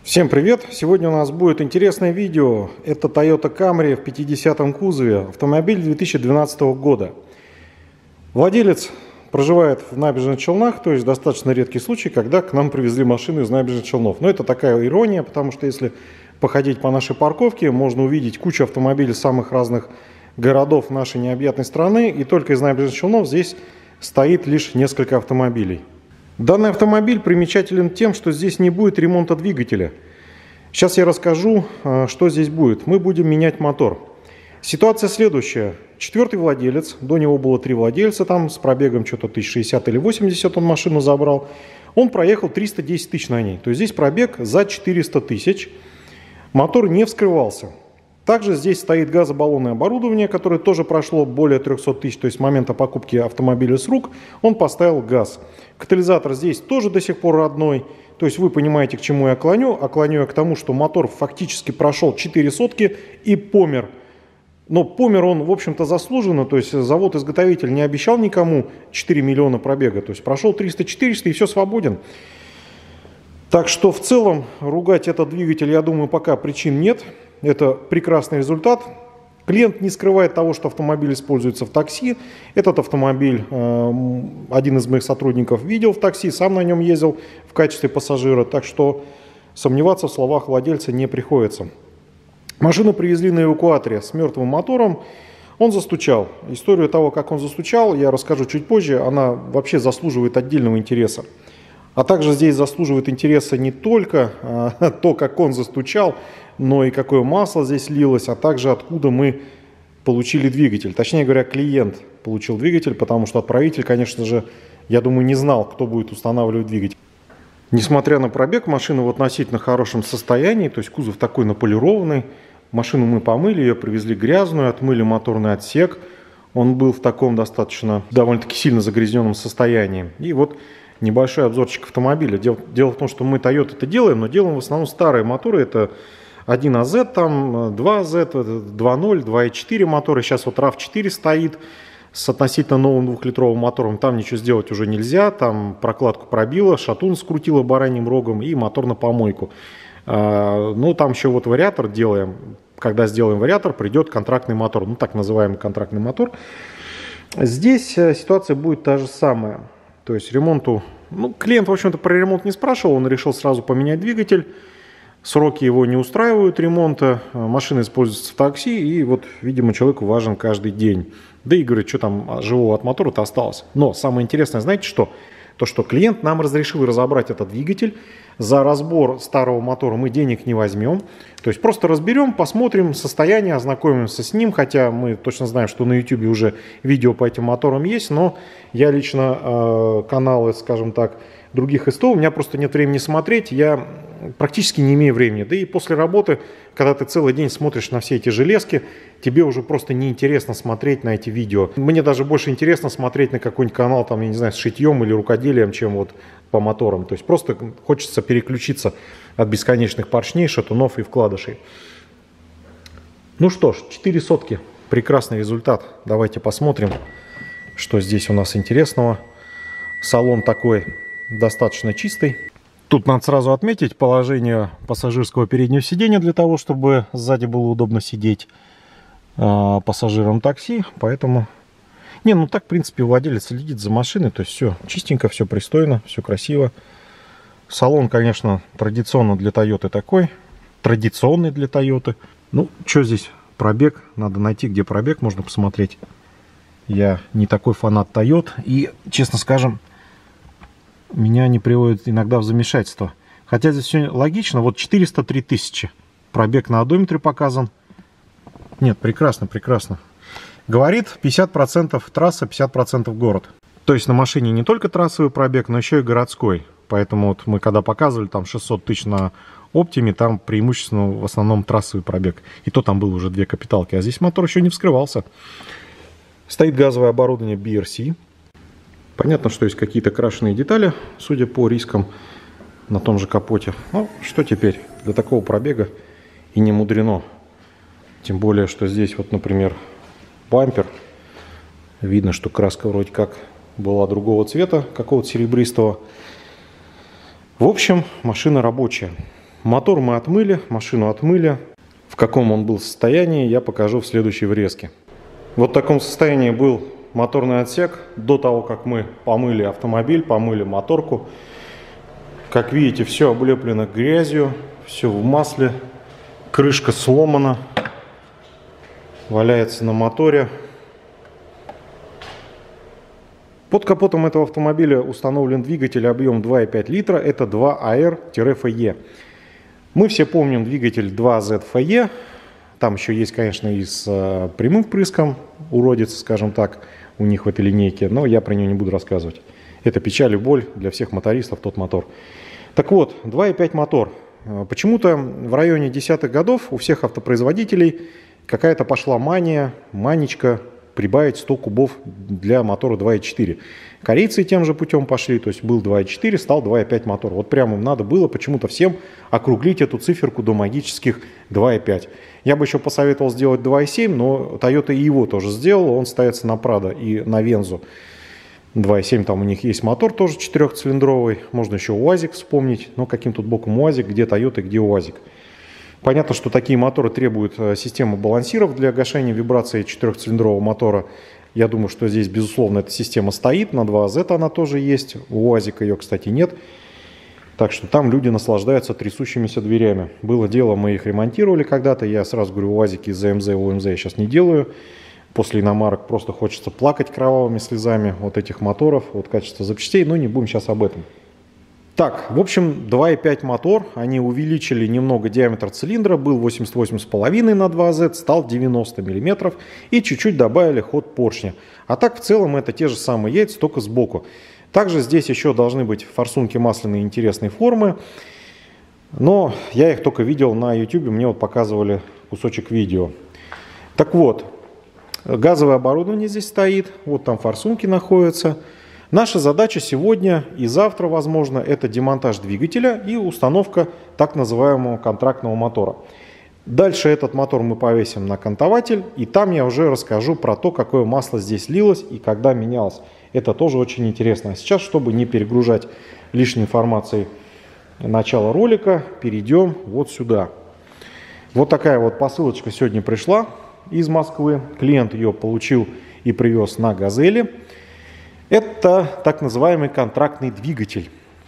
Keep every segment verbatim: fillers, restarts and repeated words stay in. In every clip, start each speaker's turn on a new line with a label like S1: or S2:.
S1: Всем привет! Сегодня у нас будет интересное видео. Это Toyota Camry в пятидесятом кузове, автомобиль две тысячи двенадцатого года. Владелец проживает в Набережных Челнах, то есть достаточно редкий случай, когда к нам привезли машину из Набережных Челнов. Но это такая ирония, потому что если походить по нашей парковке, можно увидеть кучу автомобилей самых разных городов нашей необъятной страны, и только из Набережных Челнов здесь стоит лишь несколько автомобилей. Данный автомобиль примечателен тем, что здесь не будет ремонта двигателя. Сейчас я расскажу, что здесь будет. Мы будем менять мотор. Ситуация следующая. Четвертый владелец, до него было три владельца, там с пробегом что-то тысяч шестьдесят или восемьдесят он машину забрал. Он проехал триста десять тысяч на ней. То есть здесь пробег за четыреста тысяч. Мотор не вскрывался. Также здесь стоит газобаллонное оборудование, которое тоже прошло более трёхсот тысяч, то есть с момента покупки автомобиля с рук он поставил газ. Катализатор здесь тоже до сих пор родной, то есть вы понимаете, к чему я клоню, а клоню я к тому, что мотор фактически прошел четыре сотки и помер. Но помер он, в общем-то, заслуженно, то есть завод-изготовитель не обещал никому четыре миллиона пробега, то есть прошел триста-четыреста и все, свободен. Так что в целом ругать этот двигатель, я думаю, пока причин нет. Это прекрасный результат. Клиент не скрывает того, что автомобиль используется в такси. Этот автомобиль э, один из моих сотрудников видел в такси, сам на нем ездил в качестве пассажира. Так что сомневаться в словах владельца не приходится. Машину привезли на эвакуаторе с мертвым мотором. Он застучал. Историю того, как он застучал, я расскажу чуть позже. Она вообще заслуживает отдельного интереса. А также здесь заслуживает интереса не только а, то, как он застучал, но и какое масло здесь лилось, а также откуда мы получили двигатель. Точнее говоря, клиент получил двигатель, потому что отправитель, конечно же, я думаю, не знал, кто будет устанавливать двигатель. Несмотря на пробег, машина в относительно хорошем состоянии, то есть кузов такой наполированный. Машину мы помыли, ее привезли грязную, отмыли моторный отсек. Он был в таком достаточно, довольно-таки сильно загрязненном состоянии. И вот небольшой обзорчик автомобиля. Дело, дело в том, что мы Toyota это делаем, но делаем в основном старые моторы. Это один а зет, там, два а зет, два ноль, два и четыре моторы. Сейчас вот рав четыре стоит с относительно новым двухлитровым мотором. Там ничего сделать уже нельзя. Там прокладку пробило, шатун скрутило бараньим рогом и мотор на помойку. А, ну, там еще вот вариатор делаем. Когда сделаем вариатор, придет контрактный мотор. Ну, так называемый контрактный мотор. Здесь ситуация будет та же самая. То есть ремонту, ну, клиент, в общем-то, про ремонт не спрашивал, он решил сразу поменять двигатель. Сроки его не устраивают ремонта, машина используется в такси, и вот, видимо, человеку важен каждый день. Да и, говорит, что там живого от мотора-то осталось. Но самое интересное, знаете что? То, что клиент нам разрешил разобрать этот двигатель. За разбор старого мотора мы денег не возьмем. То есть просто разберем, посмотрим состояние, ознакомимся с ним. Хотя мы точно знаем, что на YouTube уже видео по этим моторам есть. Но я лично э, каналы, скажем так, других СТО, у меня просто нет времени смотреть. Я практически не имею времени. Да и после работы, когда ты целый день смотришь на все эти железки, тебе уже просто неинтересно смотреть на эти видео. Мне даже больше интересно смотреть на какой-нибудь канал, там, я не знаю, с шитьем или рукоделием, чем вот по моторам. То есть просто хочется переключиться от бесконечных поршней, шатунов и вкладышей. Ну что ж, четыре сотки. Прекрасный результат. Давайте посмотрим, что здесь у нас интересного. Салон такой достаточно чистый. Тут надо сразу отметить положение пассажирского переднего сиденья для того, чтобы сзади было удобно сидеть э, пассажирам такси. Поэтому, не, ну так, в принципе, владелец следит за машиной. То есть все чистенько, все пристойно, все красиво. Салон, конечно, традиционно для Toyota такой. Традиционный для Toyota. Ну, что здесь? Пробег. Надо найти, где пробег, можно посмотреть. Я не такой фанат Toyota. И, честно скажем, меня они приводят иногда в замешательство. Хотя здесь все логично. Вот четыреста три тысячи. Пробег на одометре показан. Нет, прекрасно, прекрасно. Говорит, пятьдесят процентов трасса, пятьдесят процентов город. То есть на машине не только трассовый пробег, но еще и городской. Поэтому вот мы когда показывали там шестьсот тысяч на Оптиме, там преимущественно в основном трассовый пробег. И то там было уже две капиталки. А здесь мотор еще не вскрывался. Стоит газовое оборудование би эр си. Понятно, что есть какие-то крашеные детали, судя по рискам на том же капоте. Ну, что теперь? Для такого пробега и не мудрено. Тем более, что здесь вот, например, бампер. Видно, что краска вроде как была другого цвета, какого-то серебристого. В общем, машина рабочая. Мотор мы отмыли, машину отмыли. В каком он был состоянии, я покажу в следующей врезке. Вот в таком состоянии был моторный отсек до того, как мы помыли автомобиль, помыли моторку. Как видите, все облеплено грязью, все в масле. Крышка сломана, валяется на моторе. Под капотом этого автомобиля установлен двигатель объем два и пять литра, это два а эр эф и. Мы все помним двигатель два зет эф и, там еще есть, конечно, и с э, прямым впрыском, уродец, скажем так, у них в этой линейке, но я про нее не буду рассказывать. Это печаль и боль для всех мотористов, тот мотор. Так вот, два и пять мотор. Почему-то в районе десятых годов у всех автопроизводителей какая-то пошла мания, манечка прибавить сто кубов для мотора два и четыре. Корейцы тем же путем пошли, то есть был два и четыре, стал два и пять мотор. Вот прямо им надо было почему-то всем округлить эту циферку до магических два и пять. Я бы еще посоветовал сделать два и семь, но Toyota и его тоже сделал, он ставится на Prado и на Venza. два и семь, там у них есть мотор тоже четырехцилиндровый, можно еще УАЗик вспомнить, но каким тут боком УАЗик, где Toyota, где УАЗик. Понятно, что такие моторы требуют системы балансиров для гашения вибрации четырехцилиндрового мотора. Я думаю, что здесь, безусловно, эта система стоит. На два зет она тоже есть. У УАЗика ее, кстати, нет. Так что там люди наслаждаются трясущимися дверями. Было дело, мы их ремонтировали когда-то. Я сразу говорю, УАЗики из ЗМЗ, УМЗ я сейчас не делаю. После иномарок просто хочется плакать кровавыми слезами от этих моторов, от качества запчастей. Но не будем сейчас об этом. Так, в общем, два и пять мотор, они увеличили немного диаметр цилиндра, был восемьдесят восемь и пять на два зет, стал девяносто миллиметров и чуть-чуть добавили ход поршня. А так в целом это те же самые яйца, только сбоку. Также здесь еще должны быть форсунки масляные интересной формы, но я их только видел на YouTube, мне вот показывали кусочек видео. Так вот, газовое оборудование здесь стоит, вот там форсунки находятся. Наша задача сегодня и завтра, возможно, это демонтаж двигателя и установка так называемого контрактного мотора. Дальше этот мотор мы повесим на кантователь, и там я уже расскажу про то, какое масло здесь лилось и когда менялось. Это тоже очень интересно. А сейчас, чтобы не перегружать лишней информацией начала ролика, перейдем вот сюда. Вот такая вот посылочка сегодня пришла из Москвы. Клиент ее получил и привез на «Газели». Это так называемый контрактный двигатель.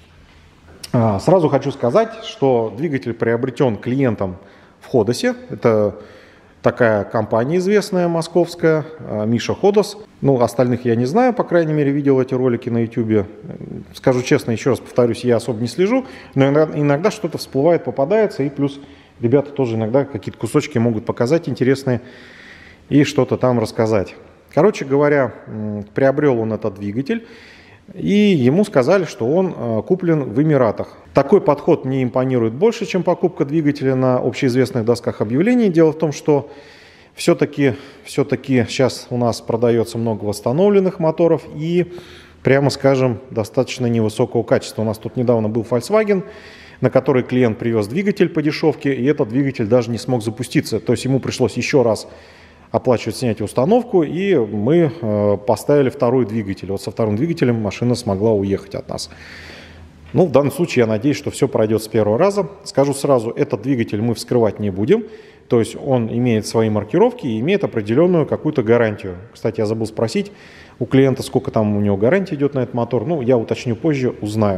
S1: Сразу хочу сказать, что двигатель приобретен клиентом в Ходосе. Это такая компания известная московская, Миша Ходос. Ну, остальных я не знаю, по крайней мере, видел эти ролики на YouTube. Скажу честно, еще раз повторюсь, я особо не слежу, но иногда что-то всплывает, попадается, и плюс ребята тоже иногда какие-то кусочки могут показать интересные и что-то там рассказать. Короче говоря, приобрел он этот двигатель, и ему сказали, что он куплен в Эмиратах. Такой подход мне импонирует больше, чем покупка двигателя на общеизвестных досках объявлений. Дело в том, что все-таки все-таки сейчас у нас продается много восстановленных моторов и, прямо скажем, достаточно невысокого качества. У нас тут недавно был Volkswagen, на который клиент привез двигатель по дешевке, и этот двигатель даже не смог запуститься. То есть ему пришлось еще раз оплачивать снятие установку, и мы э, поставили второй двигатель. Вот со вторым двигателем машина смогла уехать от нас. Ну, в данном случае я надеюсь, что все пройдет с первого раза. Скажу сразу, этот двигатель мы вскрывать не будем. То есть он имеет свои маркировки и имеет определенную какую-то гарантию. Кстати, я забыл спросить у клиента, сколько там у него гарантия идет на этот мотор. Ну, я уточню позже, узнаю.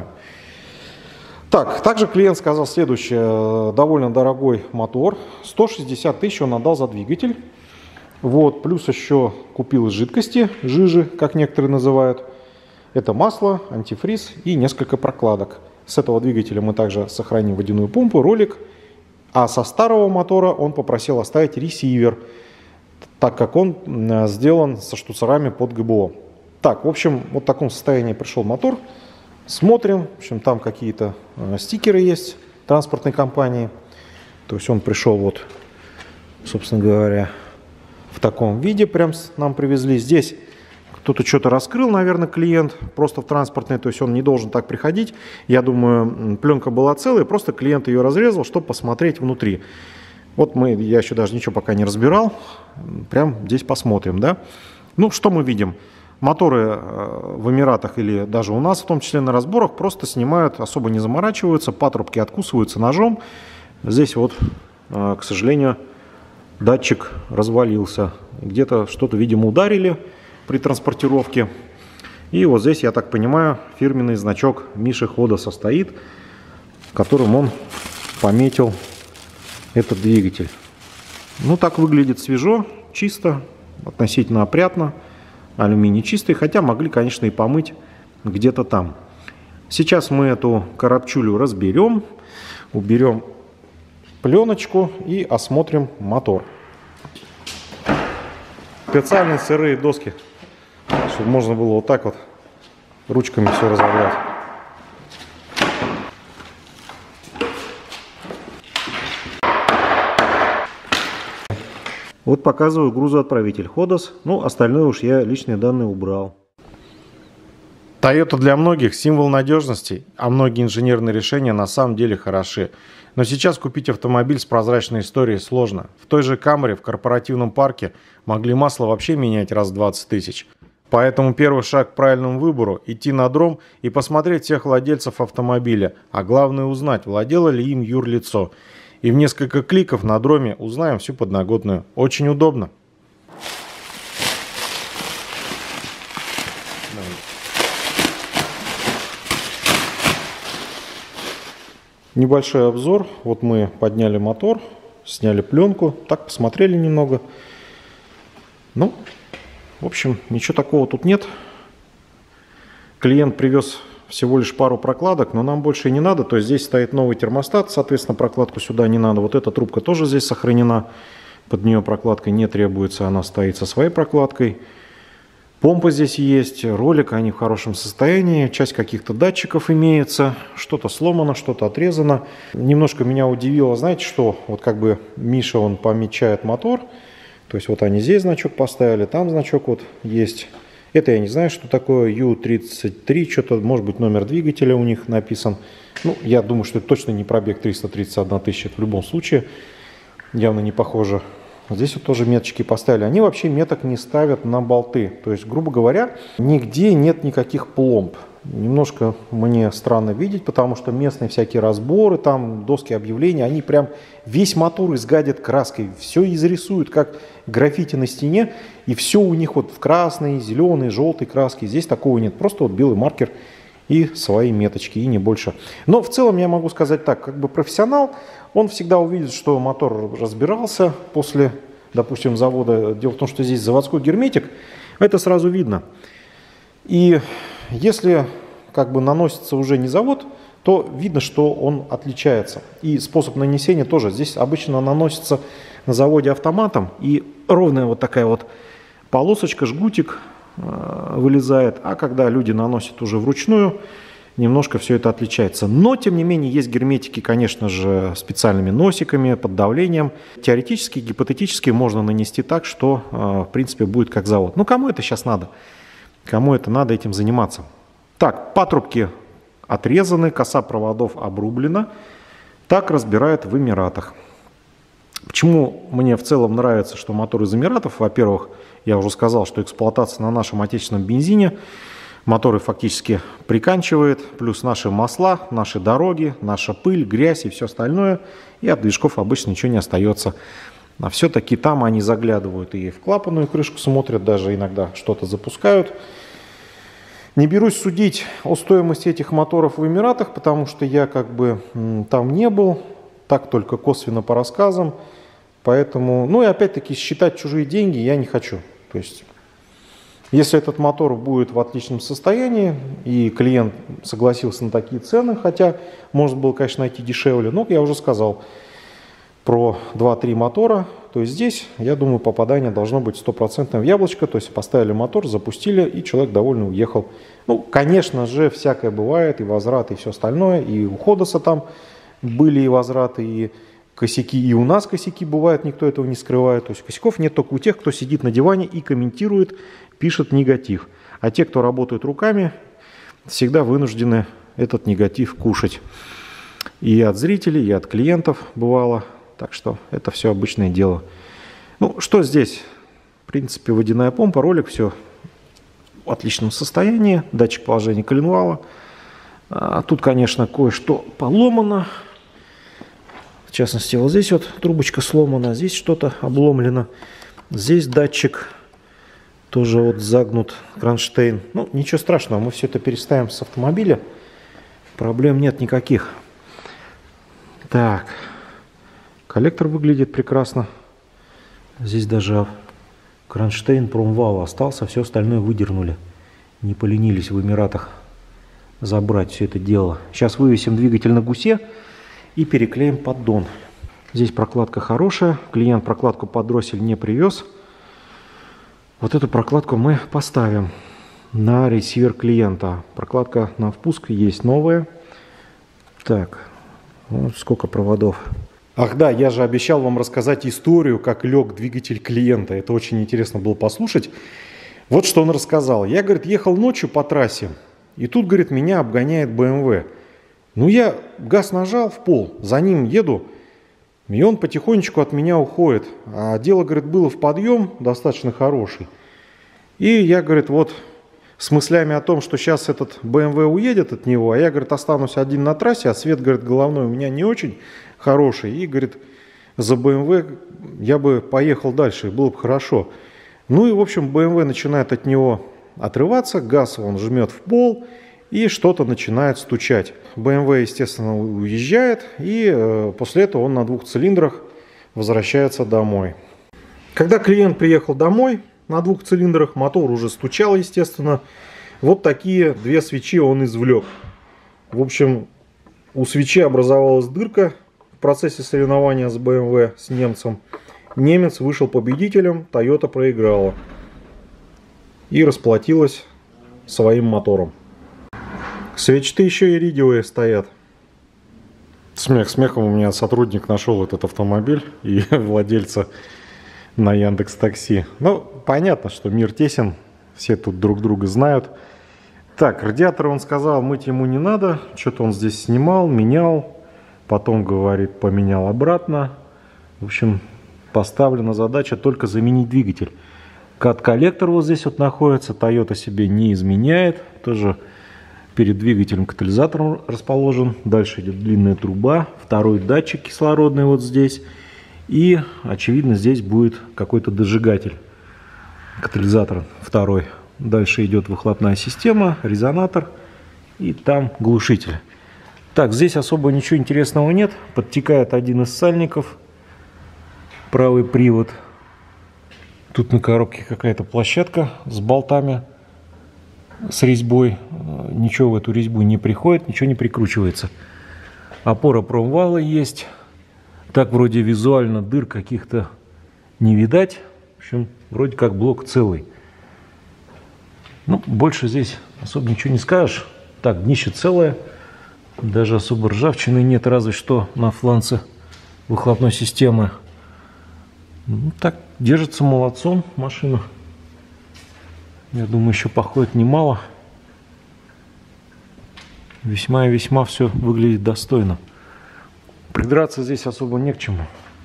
S1: Так, также клиент сказал следующее. Довольно дорогой мотор. сто шестьдесят тысяч он отдал за двигатель. Вот, плюс еще купил жидкости, жижи, как некоторые называют. Это масло, антифриз и несколько прокладок. С этого двигателя мы также сохраним водяную помпу, ролик. А со старого мотора он попросил оставить ресивер, так как он сделан со штуцерами под ГБО. Так, в общем, вот в таком состоянии пришел мотор. Смотрим, в общем, там какие-то стикеры есть транспортной компании. То есть он пришел вот, собственно говоря, в таком виде прям нам привезли. Здесь кто-то что-то раскрыл, наверное, клиент, просто в транспортной, то есть он не должен так приходить. Я думаю, пленка была целая, просто клиент ее разрезал, чтобы посмотреть внутри. Вот мы, я еще даже ничего пока не разбирал, прям здесь посмотрим, да. Ну, что мы видим? Моторы в Эмиратах или даже у нас, в том числе на разборах, просто снимают, особо не заморачиваются, патрубки откусываются ножом. Здесь вот, к сожалению, датчик развалился. Где-то что-то, видимо, ударили при транспортировке. И вот здесь, я так понимаю, фирменный значок Миши Ходоса стоит, которым он пометил этот двигатель. Ну, так выглядит свежо, чисто, относительно опрятно. Алюминий чистый, хотя могли, конечно, и помыть где-то там. Сейчас мы эту коробчулю разберем, уберем пленочку и осмотрим мотор. Специальные сырые доски, чтобы можно было вот так вот ручками все разобрать. Вот показываю грузоотправитель Ходос, ну остальное уж я личные данные убрал. Toyota для многих символ надежности, а многие инженерные решения на самом деле хороши. Но сейчас купить автомобиль с прозрачной историей сложно. В той же Camry в корпоративном парке могли масло вообще менять раз в двадцать тысяч. Поэтому первый шаг к правильному выбору – идти на дром и посмотреть всех владельцев автомобиля, а главное узнать, владело ли им юрлицо. И в несколько кликов на дроме узнаем всю подноготную. Очень удобно. Небольшой обзор. Вот мы подняли мотор, сняли пленку, так посмотрели немного. Ну, в общем, ничего такого тут нет. Клиент привез всего лишь пару прокладок, но нам больше и не надо. То есть здесь стоит новый термостат, соответственно, прокладку сюда не надо. Вот эта трубка тоже здесь сохранена. Под нее прокладка не требуется, она стоит со своей прокладкой. Помпа здесь есть, ролик, они в хорошем состоянии. Часть каких-то датчиков имеется. Что-то сломано, что-то отрезано. Немножко меня удивило, знаете что? Вот как бы Миша, он помечает мотор. То есть вот они здесь значок поставили, там значок вот есть. Это я не знаю, что такое, ю тридцать три, что-то, может быть, номер двигателя у них написан. Ну, я думаю, что это точно не пробег триста тридцать одна тысяча, в любом случае. Явно не похоже. Здесь вот тоже меточки поставили. Они вообще меток не ставят на болты. То есть, грубо говоря, нигде нет никаких пломб. Немножко мне странно видеть, потому что местные всякие разборы, там доски объявления, они прям весь мотор изгадят краской, все изрисуют как граффити на стене, и все у них вот в красной, зеленой, желтой краске. Здесь такого нет, просто вот белый маркер и свои меточки, и не больше. Но в целом я могу сказать так, как бы профессионал, он всегда увидит, что мотор разбирался после, допустим, завода. Дело в том, что здесь заводской герметик, это сразу видно. И если как бы наносится уже не завод, то видно, что он отличается. И способ нанесения тоже. Здесь обычно наносится на заводе автоматом, и ровная вот такая вот полосочка, жгутик э, вылезает. А когда люди наносят уже вручную, немножко все это отличается. Но, тем не менее, есть герметики, конечно же, специальными носиками, под давлением. Теоретически, гипотетически можно нанести так, что, э, в принципе, будет как завод. Ну, кому это сейчас надо? Кому это надо этим заниматься? Так, патрубки отрезаны, коса проводов обрублена. Так разбирают в Эмиратах. Почему мне в целом нравится, что мотор из Эмиратов? Во-первых, я уже сказал, что эксплуатация на нашем отечественном бензине. Моторы фактически приканчивает. Плюс наши масла, наши дороги, наша пыль, грязь и все остальное. И от движков обычно ничего не остается. А все-таки там они заглядывают и в клапанную крышку смотрят, даже иногда что-то запускают. Не берусь судить о стоимости этих моторов в Эмиратах, потому что я как бы там не был, так только косвенно по рассказам. Поэтому, ну и опять-таки считать чужие деньги я не хочу. То есть, если этот мотор будет в отличном состоянии, и клиент согласился на такие цены, хотя можно было, конечно, найти дешевле, но я уже сказал про два-три мотора, то есть здесь, я думаю, попадание должно быть стопроцентное в яблочко, то есть поставили мотор, запустили, и человек довольно уехал. Ну, конечно же, всякое бывает, и возврат, и все остальное, и у Ходоса там были и возвраты, и косяки, и у нас косяки бывают, никто этого не скрывает. То есть косяков нет только у тех, кто сидит на диване и комментирует, пишет негатив. А те, кто работают руками, всегда вынуждены этот негатив кушать. И от зрителей, и от клиентов бывало. Так что это все обычное дело. Ну, что здесь? В принципе, водяная помпа, ролик, все в отличном состоянии. Датчик положения коленвала. А тут, конечно, кое-что поломано. В частности, вот здесь вот трубочка сломана, здесь что-то обломлено. Здесь датчик тоже вот загнут, кронштейн. Ну, ничего страшного, мы все это переставим с автомобиля. Проблем нет никаких. Так, коллектор выглядит прекрасно. Здесь даже кронштейн промвала остался, все остальное выдернули. Не поленились в Эмиратах забрать все это дело. Сейчас вывесим двигатель на гусе и переклеим поддон. Здесь прокладка хорошая. Клиент прокладку под дроссель не привез. Вот эту прокладку мы поставим на ресивер клиента. Прокладка на впуск есть новая. Так, вот сколько проводов. Ах да, я же обещал вам рассказать историю, как лег двигатель клиента. Это очень интересно было послушать. Вот что он рассказал. Я, говорит, ехал ночью по трассе, и тут, говорит, меня обгоняет бэ эм вэ. Ну, я газ нажал в пол, за ним еду, и он потихонечку от меня уходит. А дело, говорит, было в подъем достаточно хороший. И я, говорит, вот с мыслями о том, что сейчас этот бэ эм вэ уедет от него, а я, говорит, останусь один на трассе, а свет, говорит, головной у меня не очень хороший. И, говорит, за бэ эм вэ я бы поехал дальше, было бы хорошо. Ну и, в общем, бэ эм вэ начинает от него отрываться, газ он жмет в пол, и что-то начинает стучать. бэ эм вэ, естественно, уезжает, и э, после этого он на двух цилиндрах возвращается домой. Когда клиент приехал домой, на двух цилиндрах мотор уже стучал, естественно. Вот такие две свечи он извлек. В общем, у свечи образовалась дырка в процессе соревнования с бэ эм вэ, с немцем. Немец вышел победителем, Toyota проиграла и расплатилась своим мотором. Свечи-то еще иридиевые стоят. Смех смехом, у меня сотрудник нашел этот автомобиль и владельца на Яндекс.Такси. Ну, понятно, что мир тесен, все тут друг друга знают. Так, радиатор, он сказал, мыть ему не надо. Что-то он здесь снимал, менял. Потом, говорит, поменял обратно. В общем, поставлена задача только заменить двигатель. Кат-коллектор вот здесь вот находится. Toyota себе не изменяет. Тоже перед двигателем катализатор расположен. Дальше идет длинная труба. Второй датчик кислородный вот здесь. И, очевидно, здесь будет какой-то дожигатель. Катализатор второй. Дальше идет выхлопная система, резонатор и там глушитель. Так, здесь особо ничего интересного нет. Подтекает один из сальников. Правый привод. Тут на коробке какая-то площадка с болтами, с резьбой. Ничего в эту резьбу не приходит, ничего не прикручивается. Опора промвала есть. Так, вроде визуально дыр каких-то не видать. В общем, вроде как блок целый. Ну, больше здесь особо ничего не скажешь. Так, днище целое. Даже особо ржавчины нет, разве что на фланце выхлопной системы. Ну, так, держится молодцом машина. Я думаю, еще походит немало. Весьма и весьма все выглядит достойно. Придраться здесь особо не к чему.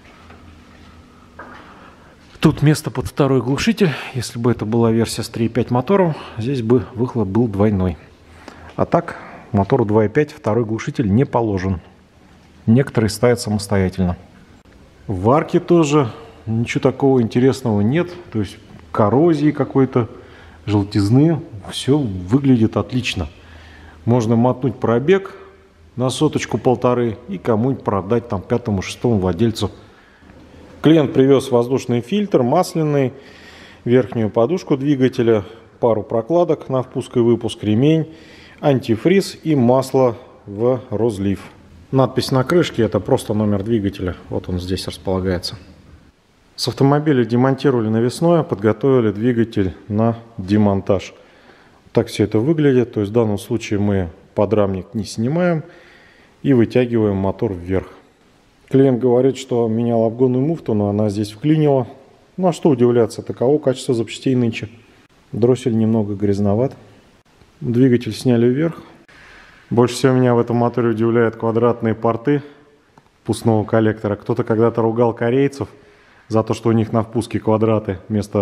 S1: Тут место под второй глушитель. Если бы это была версия с три и пять мотором, здесь бы выхлоп был двойной. А так, мотору два и пять второй глушитель не положен. Некоторые ставят самостоятельно. В арке тоже ничего такого интересного нет. То есть коррозии какой-то, желтизны. Все выглядит отлично. Можно мотнуть пробег на соточку-полторы и кому-нибудь продать там пятому-шестому владельцу. Клиент привез воздушный фильтр, масляный, верхнюю подушку двигателя, пару прокладок на впуск и выпуск, ремень, антифриз и масло в розлив. Надпись на крышке — это просто номер двигателя. Вот он здесь располагается. С автомобиля демонтировали навесное, подготовили двигатель на демонтаж. Так все это выглядит. То есть в данном случае мы подрамник не снимаем и вытягиваем мотор вверх. Клиент говорит, что менял обгонную муфту, но она здесь вклинила. Ну а что удивляться, таково качество запчастей нынче. Дроссель немного грязноват. Двигатель сняли вверх. Больше всего меня в этом моторе удивляют квадратные порты впускного коллектора. Кто-то когда-то ругал корейцев за то, что у них на впуске квадраты вместо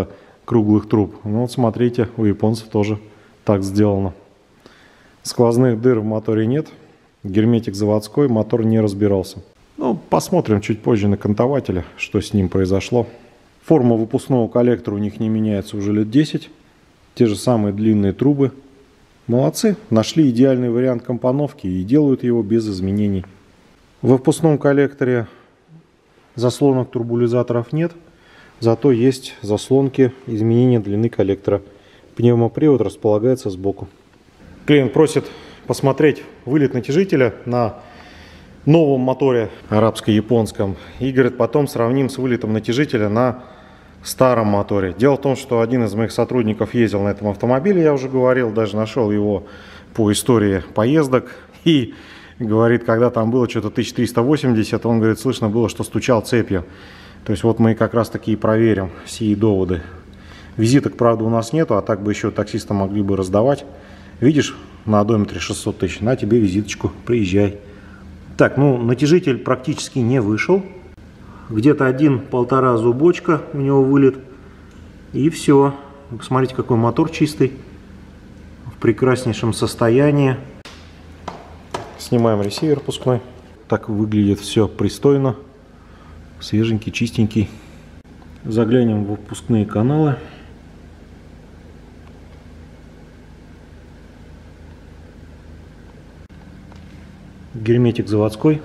S1: круглых труб. Ну вот смотрите, у японцев тоже так сделано. Сквозных дыр в моторе нет. Герметик заводской, мотор не разбирался. Ну, посмотрим чуть позже на кантователе, что с ним произошло. Форма выпускного коллектора у них не меняется уже лет десять. Те же самые длинные трубы. Молодцы, нашли идеальный вариант компоновки и делают его без изменений. В выпускном коллекторе заслонок турбулизаторов нет, зато есть заслонки изменения длины коллектора. Пневмопривод располагается сбоку. Клиент просит посмотреть вылет натяжителя на новом моторе арабско-японском и говорит, потом сравним с вылетом натяжителя на старом моторе. Дело в том, что один из моих сотрудников ездил на этом автомобиле, я уже говорил, даже нашел его по истории поездок, и говорит, когда там было что-то тысяча триста восемьдесят, он говорит, слышно было, что стучал цепью. То есть вот мы как раз таки и проверим сии доводы. Визиток, правда, у нас нету, а так бы еще таксисты могли бы раздавать. Видишь, на одометре шестьсот тысяч, на тебе визиточку, приезжай. Так, ну, натяжитель практически не вышел. Где-то один-полтора зубочка у него вылет. И все. Посмотрите, какой мотор чистый. В прекраснейшем состоянии. Снимаем ресивер пускной. Так выглядит все пристойно. Свеженький, чистенький. Заглянем в выпускные каналы. Герметик заводской.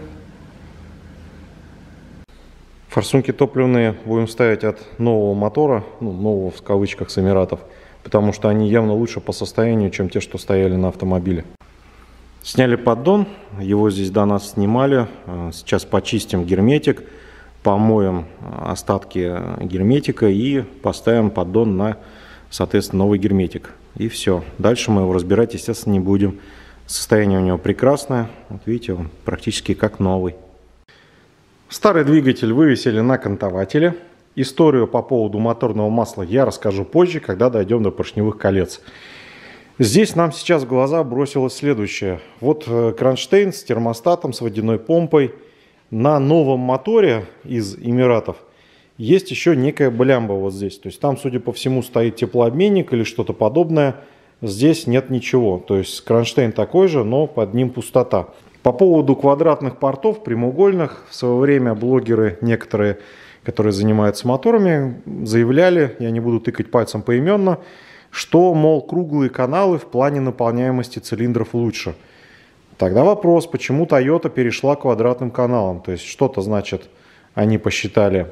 S1: Форсунки топливные будем ставить от нового мотора, ну, нового в кавычках с Эмиратов, потому что они явно лучше по состоянию, чем те, что стояли на автомобиле. Сняли поддон, его здесь до нас снимали. Сейчас почистим герметик, помоем остатки герметика и поставим поддон на, соответственно, новый герметик. И все. Дальше мы его разбирать, естественно, не будем. Состояние у него прекрасное. Вот видите, он практически как новый. Старый двигатель вывесили на кантователе. Историю по поводу моторного масла я расскажу позже, когда дойдем до поршневых колец. Здесь нам сейчас в глаза бросилось следующее. Вот кронштейн с термостатом, с водяной помпой. На новом моторе из Эмиратов есть еще некая блямба вот здесь. То есть там, судя по всему, стоит теплообменник или что-то подобное. Здесь нет ничего. То есть кронштейн такой же, но под ним пустота. По поводу квадратных портов, прямоугольных, в свое время блогеры некоторые, которые занимаются моторами, заявляли, я не буду тыкать пальцем поименно, что, мол, круглые каналы в плане наполняемости цилиндров лучше. Тогда вопрос, почему Toyota перешла к квадратным каналам? То есть что-то, значит, они посчитали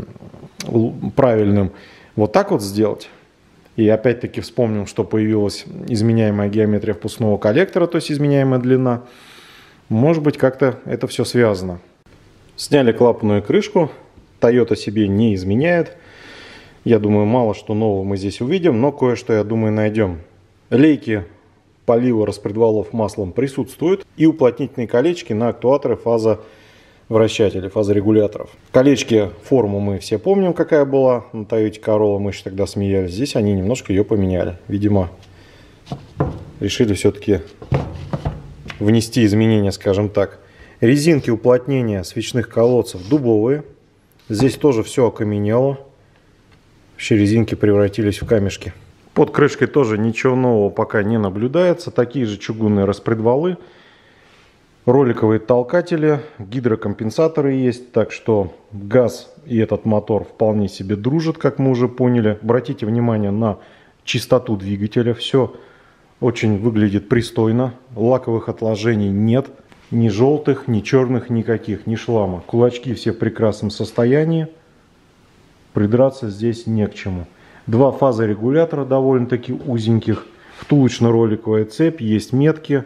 S1: правильным вот так вот сделать. И опять-таки вспомним, что появилась изменяемая геометрия впускного коллектора, то есть изменяемая длина. Может быть, как-то это все связано. Сняли клапанную крышку. Toyota себе не изменяет. Я думаю, мало что нового мы здесь увидим, но кое-что, я думаю, найдем. Лейки полива распредвалов маслом присутствуют. И уплотнительные колечки на актуаторы фазовращателей, фазорегуляторов. Колечки, форму мы все помним, какая была на Toyota Corolla. Мы еще тогда смеялись. Здесь они немножко ее поменяли. Видимо, решили все-таки внести изменения, скажем так. Резинки уплотнения свечных колодцев дубовые. Здесь тоже все окаменело. Вообще резинки превратились в камешки. Под крышкой тоже ничего нового пока не наблюдается. Такие же чугунные распредвалы. Роликовые толкатели. Гидрокомпенсаторы есть. Так что газ и этот мотор вполне себе дружат, как мы уже поняли. Обратите внимание на чистоту двигателя. Все очень выглядит пристойно. Лаковых отложений нет. Ни желтых, ни черных, никаких, ни шлама. Кулачки все в прекрасном состоянии. Придраться здесь не к чему. Два фазорегулятора довольно-таки узеньких. Втулочно-роликовая цепь, есть метки.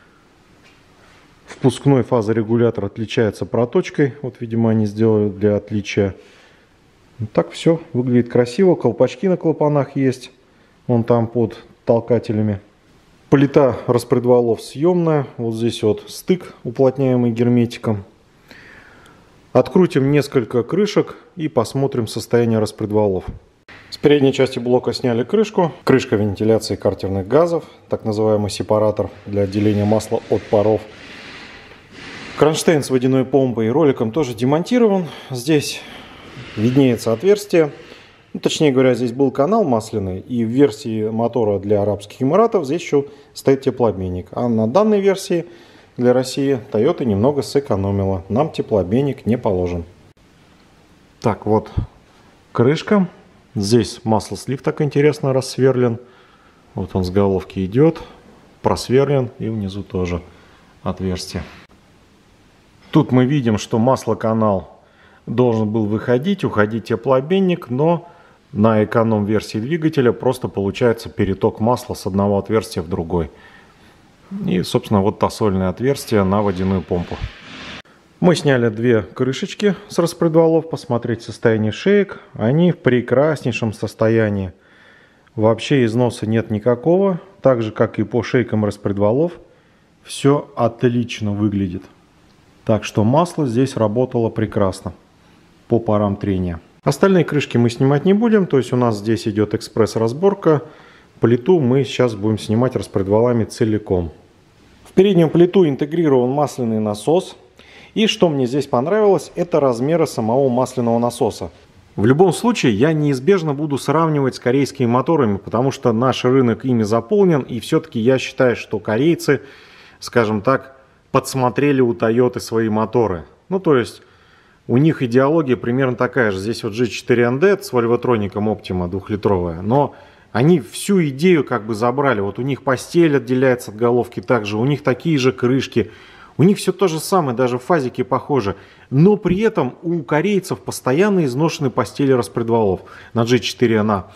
S1: Впускной фазорегулятор отличается проточкой. Вот, видимо, они сделали для отличия. Так все выглядит красиво. Колпачки на клапанах есть. Вон там под толкателями. Плита распредвалов съемная. Вот здесь вот стык, уплотняемый герметиком. Открутим несколько крышек и посмотрим состояние распредвалов. С передней части блока сняли крышку. Крышка вентиляции картерных газов. Так называемый сепаратор для отделения масла от паров. Кронштейн с водяной помпой и роликом тоже демонтирован. Здесь виднеется отверстие. Ну, точнее говоря, здесь был канал масляный, и в версии мотора для Арабских Эмиратов здесь еще стоит теплообменник. А на данной версии для России Toyota немного сэкономила. Нам теплообменник не положен. Так, вот крышка. Здесь маслослив так интересно рассверлен. Вот он с головки идет, просверлен, и внизу тоже отверстие. Тут мы видим, что маслоканал должен был выходить, уходить теплообменник, но на эконом-версии двигателя просто получается переток масла с одного отверстия в другой. И, собственно, вот тосольное отверстие на водяную помпу. Мы сняли две крышечки с распредвалов, посмотреть состояние шеек. Они в прекраснейшем состоянии. Вообще износа нет никакого. Так же, как и по шейкам распредвалов. Все отлично выглядит. Так что масло здесь работало прекрасно по парам трения. Остальные крышки мы снимать не будем. То есть у нас здесь идет экспресс-разборка. Плиту мы сейчас будем снимать распредвалами целиком. В переднюю плиту интегрирован масляный насос. И что мне здесь понравилось, это размеры самого масляного насоса. В любом случае, я неизбежно буду сравнивать с корейскими моторами, потому что наш рынок ими заполнен, и все-таки я считаю, что корейцы, скажем так, подсмотрели у Toyota свои моторы. Ну, то есть, у них идеология примерно такая же. Здесь вот джи четыре эн ди с вольвотроником Optima двухлитровая, но они всю идею как бы забрали. Вот у них постель отделяется от головки также, у них такие же крышки. У них все то же самое, даже фазики похожи. Но при этом у корейцев постоянно изношены постели распредвалов на джи четыре эн а.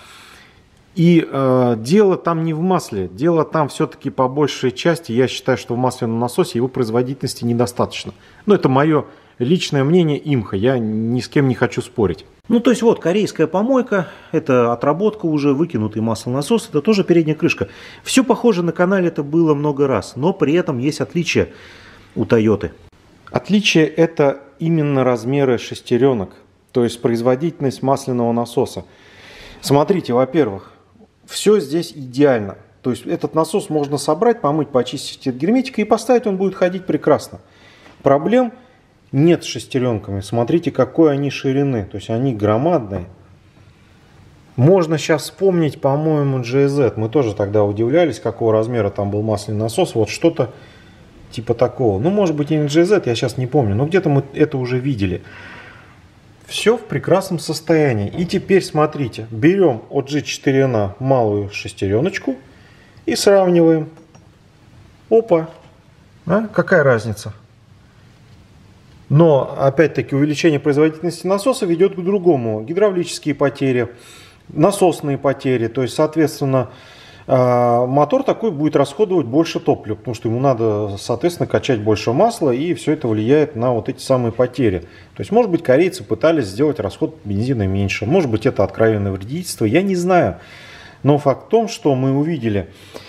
S1: И э, дело там не в масле. Дело там все-таки по большей части, я считаю, что в масляном насосе его производительности недостаточно. Но это мое личное мнение имха. Я ни с кем не хочу спорить. Ну, то есть вот корейская помойка, это отработка уже, выкинутый маслонасос, это тоже передняя крышка. Все похоже на канале, это было много раз, но при этом есть отличия у Toyota. Отличие это именно размеры шестеренок, то есть производительность масляного насоса. Смотрите, во-первых, все здесь идеально. То есть этот насос можно собрать, помыть, почистить от герметика и поставить, он будет ходить прекрасно. Проблем нет с шестеренками. Смотрите, какой они ширины, то есть они громадные. Можно сейчас вспомнить, по-моему, джей зет. Мы тоже тогда удивлялись, какого размера там был масляный насос. Вот что-то типа такого. Ну, может быть, и не джей зет, я сейчас не помню. Но где-то мы это уже видели. Все в прекрасном состоянии. И теперь смотрите. Берем от джи четыре эн а малую шестереночку и сравниваем. Опа. А? Какая разница? Но, опять-таки, увеличение производительности насоса ведет к другому. Гидравлические потери, насосные потери. То есть, соответственно, мотор такой будет расходовать больше топлива, потому что ему надо, соответственно, качать больше масла, и все это влияет на вот эти самые потери. То есть, может быть, корейцы пытались сделать расход бензина меньше, может быть, это откровенное вредительство, я не знаю. Но факт в том, что мы увидели,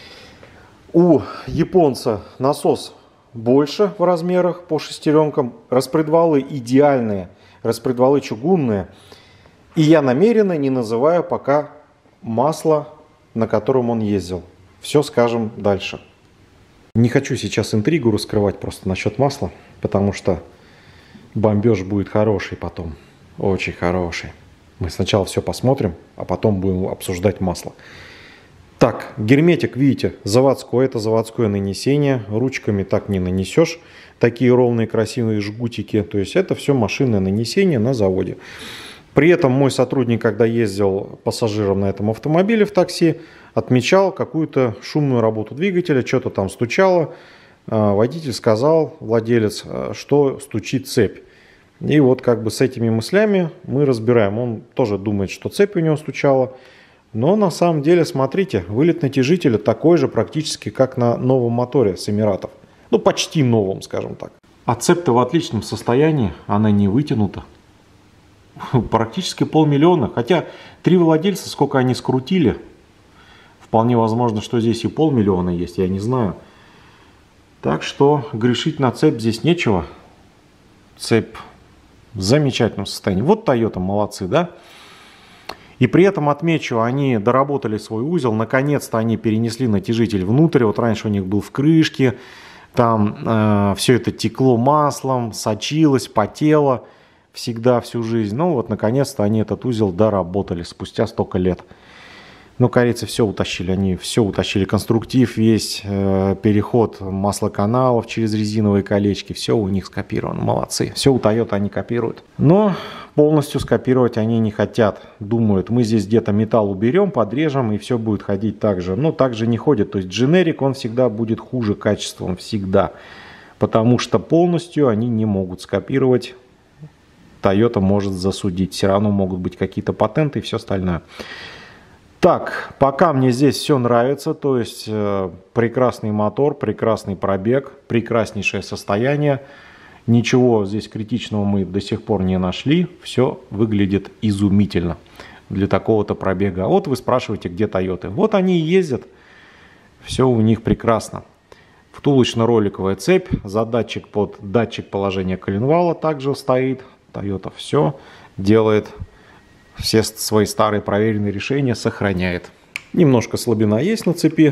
S1: у японца насос больше в размерах по шестеренкам, распредвалы идеальные, распредвалы чугунные, и я намеренно не называю пока масло, на котором он ездил. Все скажем дальше. Не хочу сейчас интригу раскрывать просто насчет масла, потому что бомбеж будет хороший потом. Очень хороший. Мы сначала все посмотрим, а потом будем обсуждать масло. Так, герметик, видите, заводской. Это заводское нанесение. Ручками так не нанесешь. Такие ровные красивые жгутики. То есть это все машинное нанесение на заводе. При этом мой сотрудник, когда ездил пассажиром на этом автомобиле в такси, отмечал какую-то шумную работу двигателя, что-то там стучало. Водитель сказал, владелец, что стучит цепь. И вот как бы с этими мыслями мы разбираем. Он тоже думает, что цепь у него стучала. Но на самом деле, смотрите, вылет натяжителя такой же практически, как на новом моторе с Эмиратов. Ну, почти новом, скажем так. А цепь-то в отличном состоянии, она не вытянута. Практически полмиллиона. Хотя три владельца, сколько они скрутили, вполне возможно, что здесь и полмиллиона есть, я не знаю. Так что грешить на цепь здесь нечего. Цепь в замечательном состоянии. Вот Toyota молодцы, да? И при этом отмечу, они доработали свой узел. Наконец-то они перенесли натяжитель внутрь. Вот раньше у них был в крышке. Там э, все это текло маслом, сочилось, потело. всегда, всю жизнь. Ну вот, наконец-то они этот узел доработали спустя столько лет. Но корейцы все утащили, они все утащили. Конструктив весь, э, переход маслоканалов через резиновые колечки, все у них скопировано, молодцы. Все у Toyota они копируют. Но полностью скопировать они не хотят. Думают, мы здесь где-то металл уберем, подрежем, и все будет ходить так же. Но так же не ходит. То есть дженерик, он всегда будет хуже качеством, всегда. Потому что полностью они не могут скопировать. Toyota может засудить. Все равно могут быть какие-то патенты и все остальное. Так, пока мне здесь все нравится, то есть э, прекрасный мотор, прекрасный пробег, прекраснейшее состояние. Ничего здесь критичного мы до сих пор не нашли. Все выглядит изумительно для такого-то пробега. А вот вы спрашиваете, где Toyota. Вот они и ездят. Все у них прекрасно. Втулочно-роликовая цепь, задатчик под датчик положения коленвала также стоит. Toyota все делает. Все свои старые проверенные решения сохраняет. Немножко слабина есть на цепи.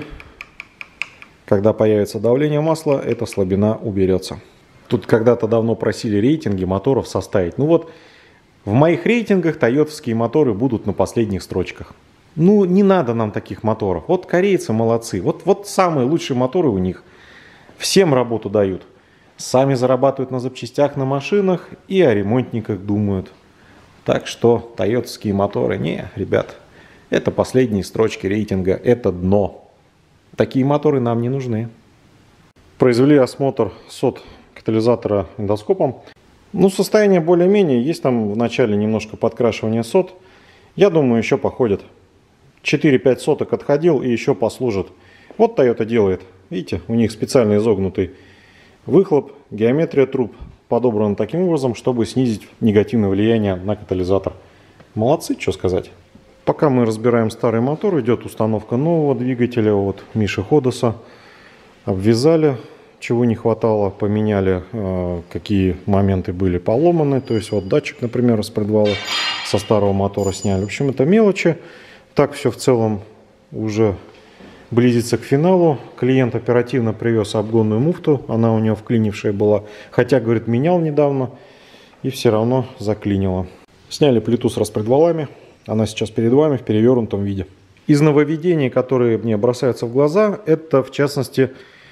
S1: Когда появится давление масла, эта слабина уберется. Тут когда-то давно просили рейтинги моторов составить. Ну вот, в моих рейтингах тойотовские моторы будут на последних строчках. Ну, не надо нам таких моторов. Вот корейцы молодцы. Вот, вот самые лучшие моторы у них. Всем работу дают. Сами зарабатывают на запчастях, на машинах и о ремонтниках думают. Так что тойотовские моторы, не, ребят, это последние строчки рейтинга, это дно. Такие моторы нам не нужны. Произвели осмотр сот катализатора эндоскопом. Ну, состояние более-менее, есть там в начале немножко подкрашивания сот. Я думаю, еще походит. четыре-пять соток отходил и еще послужит. Вот Toyota делает. Видите, у них специально изогнутый выхлоп, геометрия труб подобрана таким образом, чтобы снизить негативное влияние на катализатор. Молодцы, что сказать. Пока мы разбираем старый мотор, идет установка нового двигателя от Миши Ходоса. Обвязали, чего не хватало, поменяли, э, какие моменты были поломаны. То есть вот датчик, например, распредвала со старого мотора сняли. В общем, это мелочи. Так все в целом уже близится к финалу. Клиент оперативно привез обгонную муфту. Она у него вклинившая была. Хотя, говорит, менял недавно. И все равно заклинило. Сняли плиту с распредвалами. Она сейчас перед вами в перевернутом виде. Из нововведений, которые мне бросаются в глаза, это в частности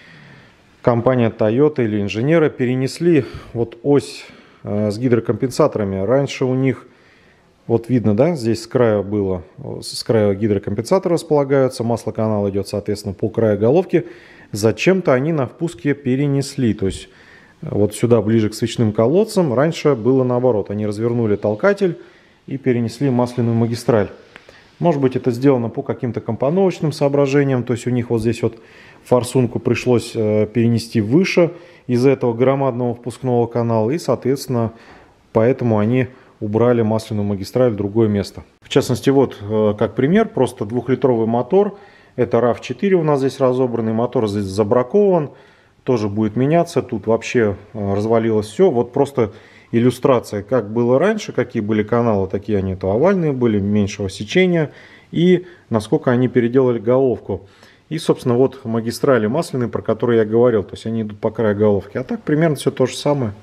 S1: компания Toyota или инженеры перенесли вот ось э, с гидрокомпенсаторами. Раньше у них, вот видно, да, здесь с края было, с края гидрокомпенсатора располагаются, маслоканал идет, соответственно, по краю головки. Зачем-то они на впуске перенесли, то есть вот сюда, ближе к свечным колодцам. Раньше было наоборот, они развернули толкатель и перенесли масляную магистраль. Может быть, это сделано по каким-то компоновочным соображениям, то есть у них вот здесь вот форсунку пришлось перенести выше из-за этого громадного впускного канала, и, соответственно, поэтому они убрали масляную магистраль в другое место. В частности, вот как пример, просто двухлитровый мотор, это рав четыре у нас здесь разобранный, мотор здесь забракован, тоже будет меняться, тут вообще развалилось все, вот просто иллюстрация, как было раньше, какие были каналы, такие они то овальные были, меньшего сечения, и насколько они переделали головку. И, собственно, вот магистрали масляные, про которые я говорил, то есть они идут по краю головки. А так примерно все то же самое.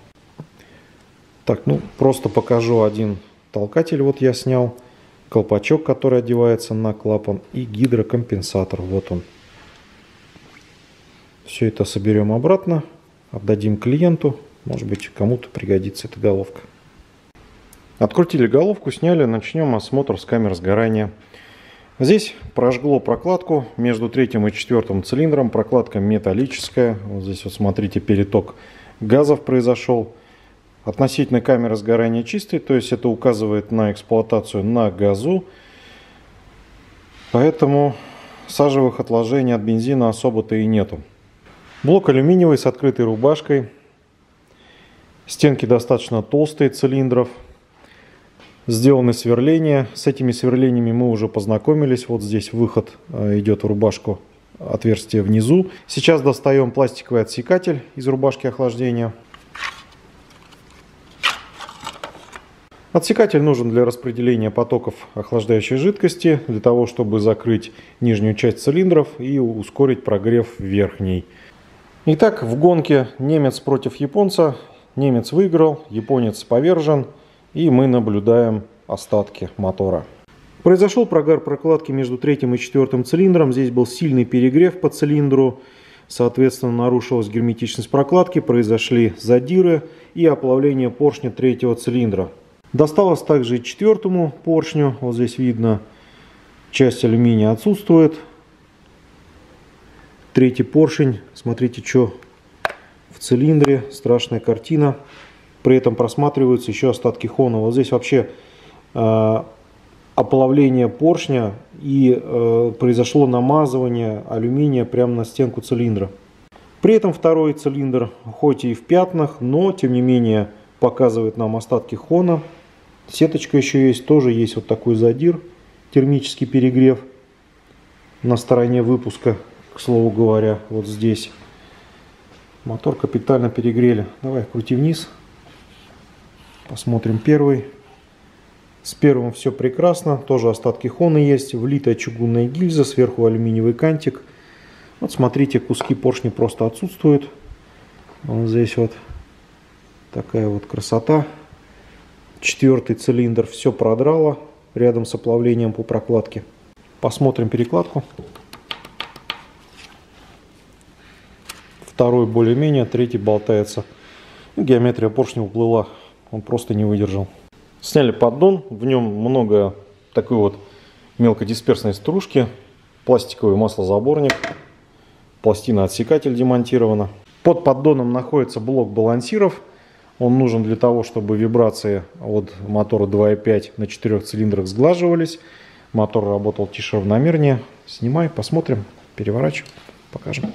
S1: Так, ну, просто покажу один толкатель, вот я снял, колпачок, который одевается на клапан, и гидрокомпенсатор, вот он. Все это соберем обратно, отдадим клиенту. Может быть, кому-то пригодится эта головка. Открутили головку, сняли. Начнем осмотр с камер сгорания. Здесь прожгло прокладку между третьим и четвертым цилиндром. Прокладка металлическая. Вот здесь вот смотрите, переток газов произошел. Относительно камеры сгорания чистый, то есть это указывает на эксплуатацию на газу. Поэтому сажевых отложений от бензина особо-то и нету. Блок алюминиевый с открытой рубашкой. Стенки достаточно толстые цилиндров. Сделаны сверления. С этими сверлениями мы уже познакомились. Вот здесь выход идет в рубашку, отверстие внизу. Сейчас достаем пластиковый отсекатель из рубашки охлаждения. Отсекатель нужен для распределения потоков охлаждающей жидкости, для того, чтобы закрыть нижнюю часть цилиндров и ускорить прогрев верхней. Итак, в гонке немец против японца. Немец выиграл, японец повержен. и мы наблюдаем остатки мотора. Произошел прогар прокладки между третьим и четвертым цилиндром. Здесь был сильный перегрев по цилиндру. Соответственно, нарушилась герметичность прокладки, произошли задиры и оплавление поршня третьего цилиндра. Досталось также и четвертому поршню. Вот здесь видно, часть алюминия отсутствует. Третий поршень. Смотрите, что в цилиндре. Страшная картина. При этом просматриваются еще остатки хона. Вот здесь вообще э, оплавление поршня и э, произошло намазывание алюминия прямо на стенку цилиндра. При этом второй цилиндр, хоть и в пятнах, но тем не менее показывает нам остатки хона. Сеточка еще есть, тоже есть вот такой задир, термический перегрев на стороне выпуска, к слову говоря, вот здесь. Мотор капитально перегрели. Давай крути вниз, посмотрим первый. С первым все прекрасно, тоже остатки хона есть, влитая чугунная гильза, сверху алюминиевый кантик. Вот смотрите, куски поршня просто отсутствуют. Вот здесь вот такая вот красота. Четвертый цилиндр все продрало рядом с оплавлением по прокладке. Посмотрим перекладку. Второй более-менее, третий болтается. Геометрия поршня уплыла, он просто не выдержал. Сняли поддон, в нем много такой вот мелкодисперсной стружки, пластиковый маслозаборник, пластина-отсекатель демонтирована. Под поддоном находится блок балансиров. Он нужен для того, чтобы вибрации от мотора два и пять на четырех цилиндрах сглаживались. Мотор работал тише, равномернее. Снимай, посмотрим, переворачиваем, покажем.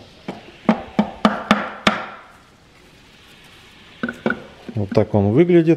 S1: Вот так он выглядит.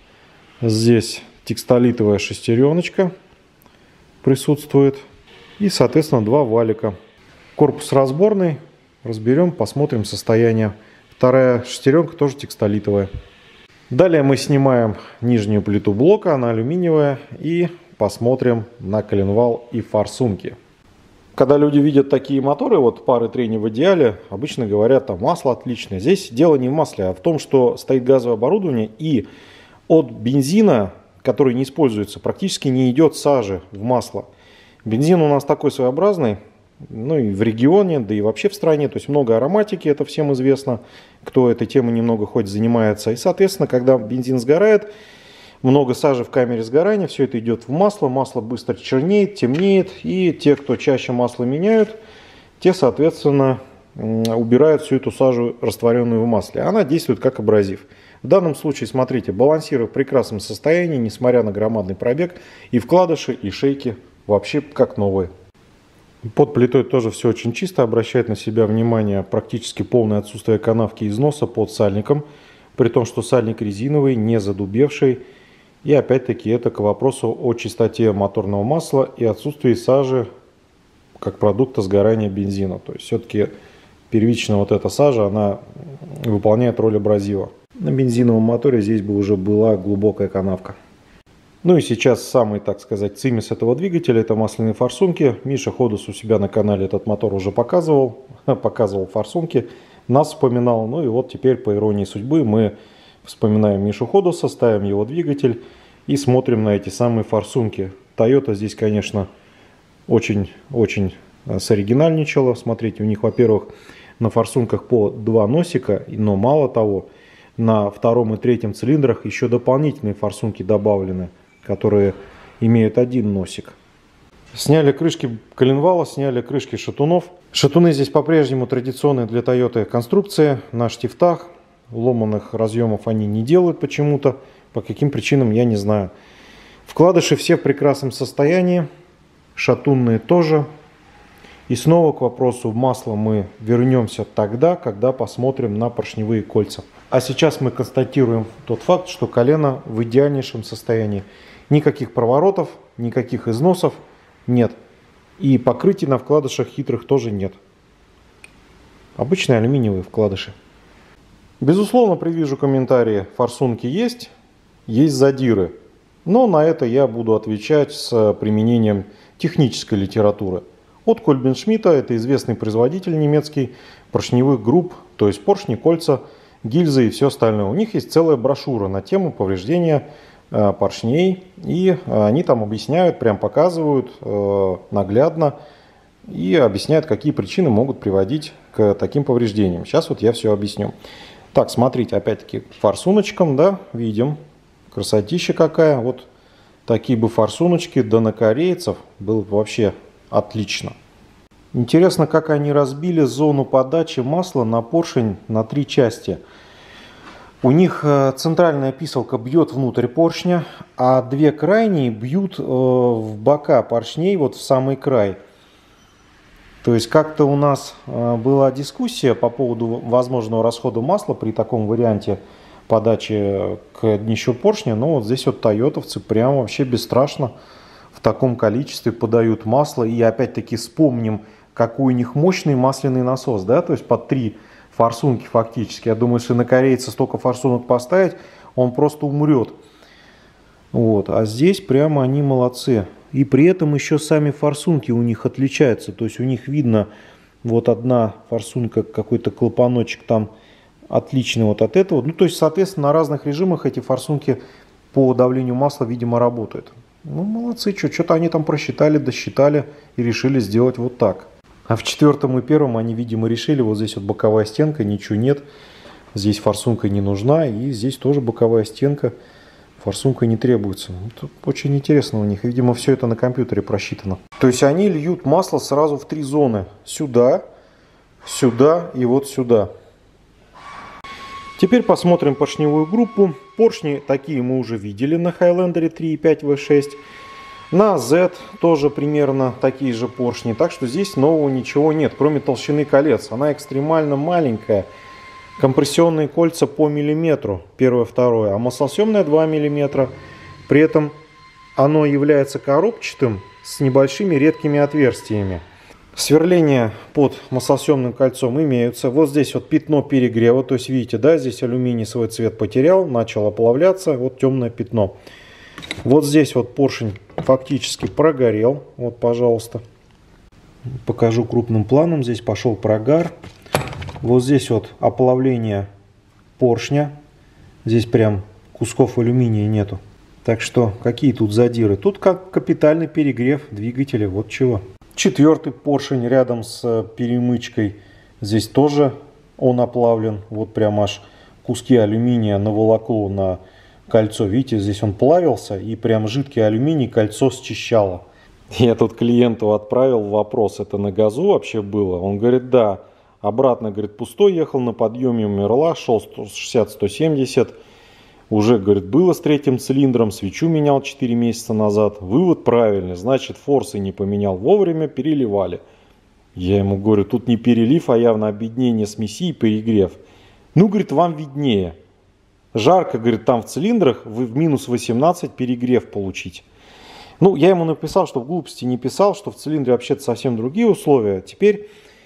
S1: Здесь текстолитовая шестереночка присутствует. И, соответственно, два валика. Корпус разборный. Разберем, посмотрим состояние. Вторая шестеренка тоже текстолитовая. Далее мы снимаем нижнюю плиту блока, она алюминиевая. И посмотрим на коленвал и форсунки. Когда люди видят такие моторы, вот пары трения в идеале, обычно говорят, там масло отличное. Здесь дело не в масле, а в том, что стоит газовое оборудование, и от бензина, который не используется, практически не идет сажи в масло. Бензин у нас такой своеобразный, ну и в регионе, да и вообще в стране, то есть много ароматики, это всем известно, кто этой темой немного хоть занимается. И, соответственно, когда бензин сгорает, много сажи в камере сгорания, все это идет в масло, масло быстро чернеет, темнеет, и те, кто чаще масло меняют, те, соответственно, убирают всю эту сажу, растворенную в масле. Она действует как абразив. В данном случае, смотрите, балансиры в прекрасном состоянии, несмотря на громадный пробег, и вкладыши, и шейки вообще как новые. Под плитой тоже все очень чисто, обращает на себя внимание практически полное отсутствие канавки износа под сальником, при том, что сальник резиновый, не задубевший. И опять-таки это к вопросу о чистоте моторного масла и отсутствии сажи как продукта сгорания бензина. То есть все-таки первичная вот эта сажа, она выполняет роль абразива. На бензиновом моторе здесь бы уже была глубокая канавка. Ну и сейчас самый, так сказать, цимис этого двигателя — это масляные форсунки. Миша Ходос у себя на канале этот мотор уже показывал, показывал форсунки, нас вспоминал. Ну и вот теперь, по иронии судьбы, мы вспоминаем Мишу Ходоса, ставим его двигатель и смотрим на эти самые форсунки. Toyota здесь, конечно, очень-очень соригинальничала. Смотрите, у них, во-первых, на форсунках по два носика, но мало того, на втором и третьем цилиндрах еще дополнительные форсунки добавлены, которые имеют один носик. Сняли крышки коленвала, сняли крышки шатунов. Шатуны здесь по-прежнему традиционные для Toyota конструкции, на штифтах. Ломаных разъемов они не делают почему-то, по каким причинам я не знаю. Вкладыши все в прекрасном состоянии, шатунные тоже. И снова к вопросу масла мы вернемся тогда, когда посмотрим на поршневые кольца. А сейчас мы констатируем тот факт, что колено в идеальнейшем состоянии. Никаких проворотов, никаких износов нет. И покрытий на вкладышах хитрых тоже нет. Обычные алюминиевые вкладыши. Безусловно, предвижу комментарии. Форсунки есть, есть задиры. Но на это я буду отвечать с применением технической литературы. От Кольбин-Шмидта, это известный производитель немецкий поршневых групп, то есть поршни, кольца, гильзы и все остальное. У них есть целая брошюра на тему повреждения поршней. И они там объясняют, прям показывают наглядно и объясняют, какие причины могут приводить к таким повреждениям. Сейчас вот я все объясню. Так, смотрите, опять-таки форсуночком, да, видим. Красотища какая. Вот такие бы форсуночки, да на корейцев было бы вообще отлично. Интересно, как они разбили зону подачи масла на поршень на три части. У них центральная писалка бьет внутрь поршня, а две крайние бьют в бока поршней, вот в самый край. То есть как-то у нас была дискуссия по поводу возможного расхода масла при таком варианте подачи к днищу поршня. Но вот здесь вот тойотовцы прям вообще бесстрашно в таком количестве подают масло. И опять-таки вспомним, какой у них мощный масляный насос, да, то есть под три форсунки фактически. Я думаю, если на корейца столько форсунок поставить, он просто умрет. Вот. А здесь прямо они молодцы. И при этом еще сами форсунки у них отличаются. То есть у них видно, вот одна форсунка, какой-то клапаночек там отличный вот от этого. Ну, то есть, соответственно, на разных режимах эти форсунки по давлению масла, видимо, работают. Ну, молодцы, что-то они там просчитали, досчитали и решили сделать вот так. А в четвертом и первом они, видимо, решили, вот здесь вот боковая стенка, ничего нет. Здесь форсунка не нужна, и здесь тоже боковая стенка, форсунка не требуется. Тут очень интересно у них, видимо, все это на компьютере просчитано. То есть они льют масло сразу в три зоны. Сюда, сюда и вот сюда. Теперь посмотрим поршневую группу. Поршни такие мы уже видели на Highlander три и пять вэ шесть. На Z тоже примерно такие же поршни. Так что здесь нового ничего нет, кроме толщины колец. Она экстремально маленькая. Компрессионные кольца по миллиметру, первое, второе. А маслосъемное два миллиметра. При этом оно является коробчатым с небольшими редкими отверстиями. Сверления под маслосъемным кольцом имеются. Вот здесь вот пятно перегрева. То есть видите, да, здесь алюминий свой цвет потерял, начал оплавляться. Вот темное пятно. Вот здесь вот поршень фактически прогорел. Вот, пожалуйста. Покажу крупным планом. Здесь пошел прогар. Вот здесь вот оплавление поршня. Здесь прям кусков алюминия нету. Так что какие тут задиры? Тут как капитальный перегрев двигателя. Вот чего. Четвертый поршень рядом с перемычкой. Здесь тоже он оплавлен. Вот прям аж куски алюминия наволокло на кольцо. Видите, здесь он плавился и прям жидкий алюминий кольцо счищало. Я тут клиенту отправил вопрос, это на газу вообще было? Он говорит, да. Обратно, говорит, пустой ехал, на подъеме умерла, шел сто шестьдесят — сто семьдесят. Уже, говорит, было с третьим цилиндром, свечу менял четыре месяца назад. Вывод правильный, значит, форсы не поменял вовремя, переливали. Я ему говорю, тут не перелив, а явно объединение смеси и перегрев. Ну, говорит, вам виднее. Жарко, говорит, там в цилиндрах, вы в минус восемнадцать перегрев получить. Ну, я ему написал, что в глупости не писал, что в цилиндре вообще-то совсем другие условия. Теперь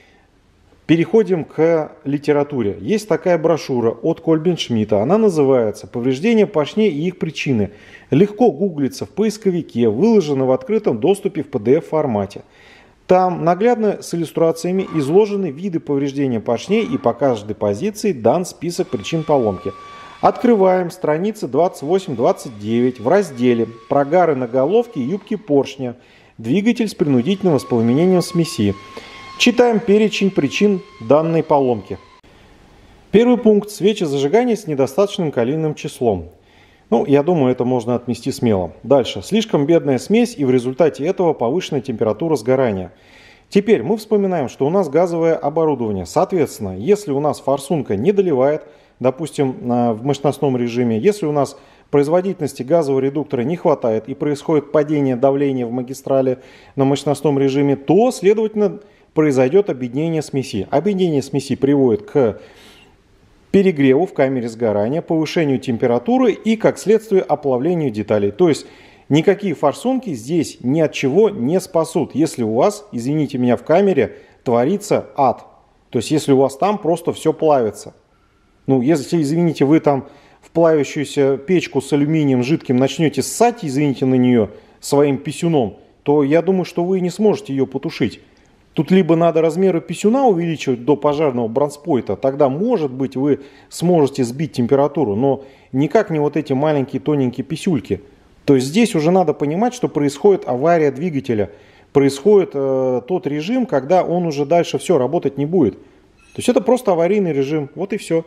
S1: переходим к литературе. Есть такая брошюра от Кольбин-Шмидта. Она называется «Повреждения поршней и их причины». Легко гуглится в поисковике, выложена в открытом доступе в пи ди эф формате. Там наглядно с иллюстрациями изложены виды повреждения поршней и по каждой позиции дан список причин поломки. Открываем страницы двадцать восемь — двадцать девять в разделе «Прогары на головке и юбке поршня. Двигатель с принудительным воспламенением смеси». Читаем перечень причин данной поломки. Первый пункт. Свечи зажигания с недостаточным калийным числом. Ну, я думаю, это можно отмести смело. Дальше. Слишком бедная смесь и в результате этого повышенная температура сгорания. Теперь мы вспоминаем, что у нас газовое оборудование. Соответственно, если у нас форсунка не доливает, допустим, в мощностном режиме, если у нас производительности газового редуктора не хватает и происходит падение давления в магистрали на мощностном режиме, то, следовательно, произойдет объединение смеси. Объединение смеси приводит к перегреву в камере сгорания, повышению температуры и, как следствие, оплавлению деталей. То есть никакие форсунки здесь ни от чего не спасут, если у вас, извините меня, в камере творится ад. То есть если у вас там просто все плавится. Ну, если, извините, вы там в плавящуюся печку с алюминием жидким начнете ссать, извините, на нее своим писюном, то я думаю, что вы не сможете ее потушить. Тут либо надо размеры писюна увеличивать до пожарного бронспойта, тогда, может быть, вы сможете сбить температуру, но никак не вот эти маленькие тоненькие писюльки. То есть здесь уже надо понимать, что происходит авария двигателя, происходит э, тот режим, когда он уже дальше все работать не будет. То есть это просто аварийный режим, вот и все.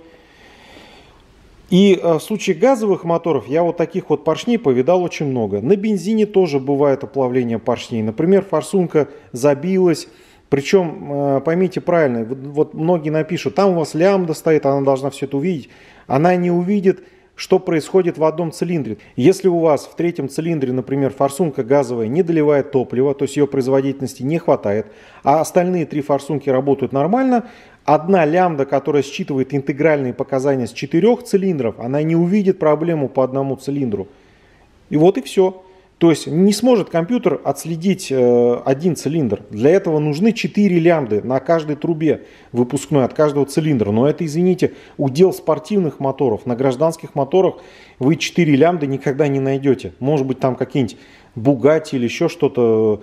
S1: И в случае газовых моторов я вот таких вот поршней повидал очень много. На бензине тоже бывает оплавление поршней. Например, форсунка забилась. Причем, поймите правильно, вот многие напишут, там у вас лямбда стоит, она должна все это увидеть. Она не увидит, что происходит в одном цилиндре. Если у вас в третьем цилиндре, например, форсунка газовая не доливает топливо, то есть ее производительности не хватает, а остальные три форсунки работают нормально, одна лямбда, которая считывает интегральные показания с четырех цилиндров, она не увидит проблему по одному цилиндру. И вот и все. То есть не сможет компьютер отследить э, один цилиндр. Для этого нужны четыре лямбды на каждой трубе выпускной от каждого цилиндра. Но это, извините, удел спортивных моторов. На гражданских моторах вы четыре лямбды никогда не найдете. Может быть, там какие-нибудь Bugatti или еще что-то.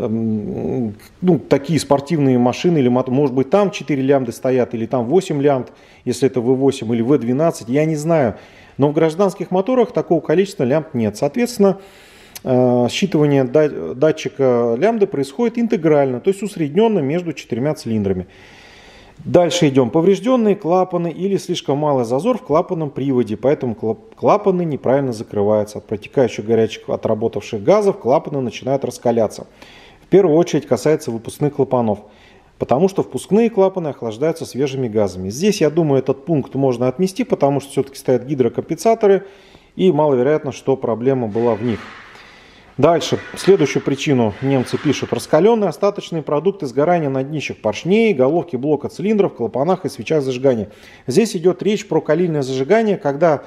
S1: Ну, такие спортивные машины или мотор, может быть, там четыре лямбды стоят, или там восемь лямбд, если это вэ восемь или вэ двенадцать, я не знаю. Но в гражданских моторах такого количества лямбд нет. Соответственно, считывание датчика лямбды происходит интегрально, то есть усредненно между четырьмя цилиндрами. Дальше идем. Поврежденные клапаны или слишком малый зазор в клапанном приводе, поэтому клапаны неправильно закрываются. От протекающих горячих отработавших газов клапаны начинают раскаляться. В первую очередь касается выпускных клапанов, потому что впускные клапаны охлаждаются свежими газами. Здесь, я думаю, этот пункт можно отмести, потому что все-таки стоят гидрокомпенсаторы и маловероятно, что проблема была в них. Дальше, следующую причину немцы пишут: раскаленные остаточные продукты сгорания на днищах поршней, головки блока цилиндров, клапанах и свечах зажигания. Здесь идет речь про калильное зажигание, когда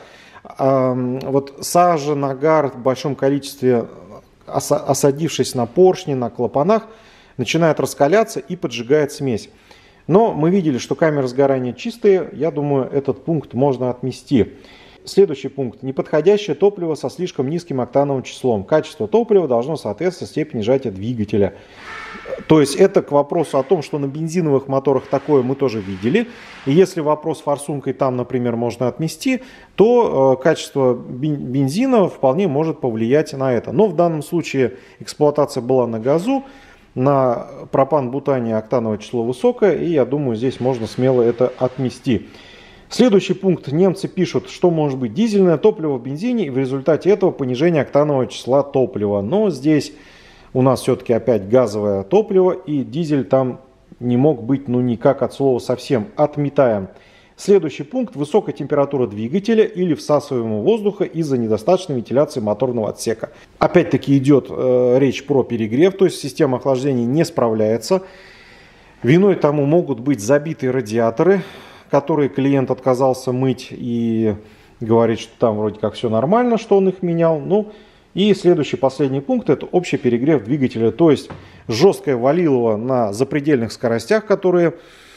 S1: э, вот сажа, нагар в большом количестве, осадившись на поршне, на клапанах, начинает раскаляться и поджигает смесь. Но мы видели, что камеры сгорания чистые, я думаю, этот пункт можно отмести. Следующий пункт. Неподходящее топливо со слишком низким октановым числом. Качество топлива должно соответствовать степени сжатия двигателя. То есть это к вопросу о том, что на бензиновых моторах такое мы тоже видели. И если вопрос с форсункой там, например, можно отмести, то э, качество бензина вполне может повлиять на это. Но в данном случае эксплуатация была на газу, на пропан-бутане октановое число высокое, и я думаю, здесь можно смело это отмести. Следующий пункт. Немцы пишут, что может быть дизельное топливо в бензине и в результате этого понижение октанового числа топлива. Но здесь у нас все-таки опять газовое топливо, и дизель там не мог быть ну никак от слова совсем. Отметаем. Следующий пункт. Высокая температура двигателя или всасываемого воздуха из-за недостаточной вентиляции моторного отсека. Опять-таки идет э, речь про перегрев, то есть система охлаждения не справляется. Виной тому могут быть забитые радиаторы, которые клиент отказался мыть и говорит, что там вроде как все нормально, что он их менял. Ну и следующий, последний пункт — это общий перегрев двигателя, то есть жесткое валилово на запредельных скоростях, которые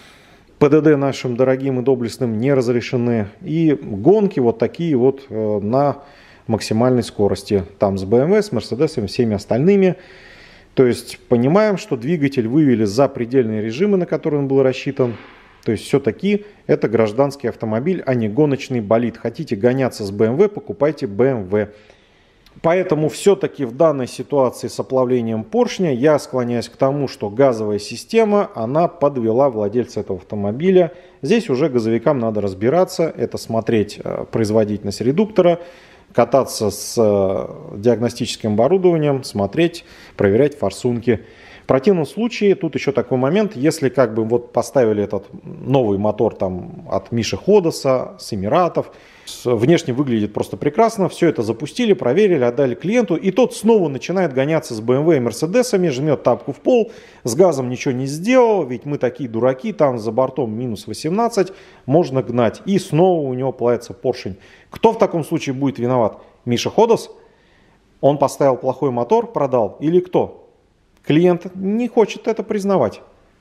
S1: ПДД нашим дорогим и доблестным не разрешены, и гонки вот такие вот на максимальной скорости, там с бэ эм вэ, с Мерседесом, всеми остальными. То есть понимаем, что двигатель вывели за предельные режимы, на которые он был рассчитан. То есть все-таки это гражданский автомобиль, а не гоночный болид. Хотите гоняться с бэ эм вэ, покупайте бэ эм вэ. Поэтому все-таки в данной ситуации с оплавлением поршня я склоняюсь к тому, что газовая система, она подвела владельца этого автомобиля. Здесь уже газовикам надо разбираться, это смотреть производительность редуктора, кататься с диагностическим оборудованием, смотреть, проверять форсунки. В противном случае, тут еще такой момент, если как бы вот поставили этот новый мотор там от Миши Ходоса, с Эмиратов, внешне выглядит просто прекрасно, все это запустили, проверили, отдали клиенту, и тот снова начинает гоняться с бэ эм вэ и Мерседесами, жмет тапку в пол, с газом ничего не сделал, ведь мы такие дураки, там за бортом минус восемнадцать, можно гнать, и снова у него плавится поршень. Кто в таком случае будет виноват? Миша Ходос? Он поставил плохой мотор, продал, или кто? Клиент не хочет это признавать.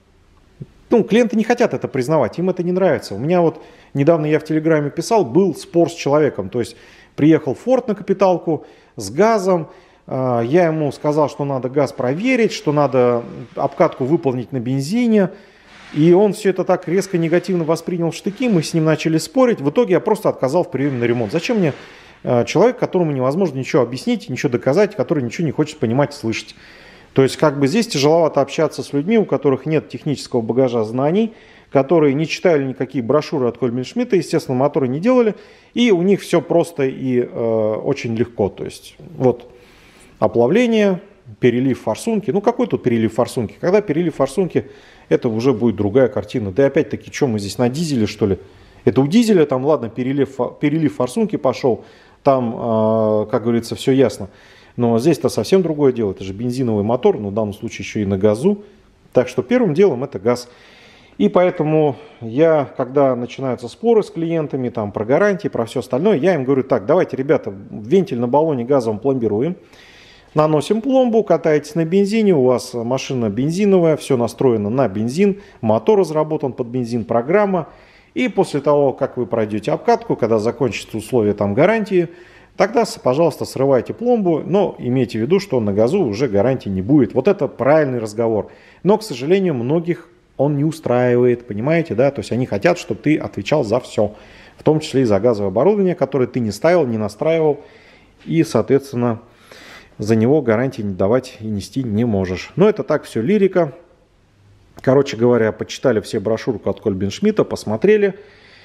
S1: Ну, клиенты не хотят это признавать, им это не нравится. У меня вот недавно я в Телеграме писал, был спор с человеком. То есть приехал Форд на капиталку с газом, Я ему сказал, что надо газ проверить, что надо обкатку выполнить на бензине. И он все это так резко негативно воспринял в штыки, мы с ним начали спорить. В итоге я просто отказал в приеме на ремонт. Зачем мне человек, которому невозможно ничего объяснить, ничего доказать, который ничего не хочет понимать и слышать? То есть как бы здесь тяжеловато общаться с людьми, у которых нет технического багажа знаний, которые не читали никакие брошюры от Кольбин-Шмидта, естественно, моторы не делали, и у них все просто и э, очень легко. То есть вот оплавление, перелив форсунки. Ну какой тут перелив форсунки? Когда перелив форсунки, это уже будет другая картина. Да и опять-таки, что мы здесь на дизеле, что ли? Это у дизеля, там, ладно, перелив, перелив форсунки пошел, там, э, как говорится, все ясно. Но здесь-то совсем другое дело. Это же бензиновый мотор, но в данном случае еще и на газу. Так что первым делом это газ. И поэтому я, когда начинаются споры с клиентами там, про гарантии, про все остальное, я им говорю: так, давайте, ребята, вентиль на баллоне газовом пломбируем. Наносим пломбу, катаетесь на бензине, у вас машина бензиновая, все настроено на бензин, мотор разработан под бензин, программа. И после того, как вы пройдете обкатку, когда закончатся условия там гарантии, тогда, пожалуйста, срывайте пломбу, но имейте в виду, что на газу уже гарантии не будет. Вот это правильный разговор. Но, к сожалению, многих он не устраивает, понимаете, да? То есть они хотят, чтобы ты отвечал за все, в том числе и за газовое оборудование, которое ты не ставил, не настраивал, и, соответственно, за него гарантии не давать и нести не можешь. Но это так, все лирика. Короче говоря, почитали все брошюрку от Кольбин-Шмидта, посмотрели,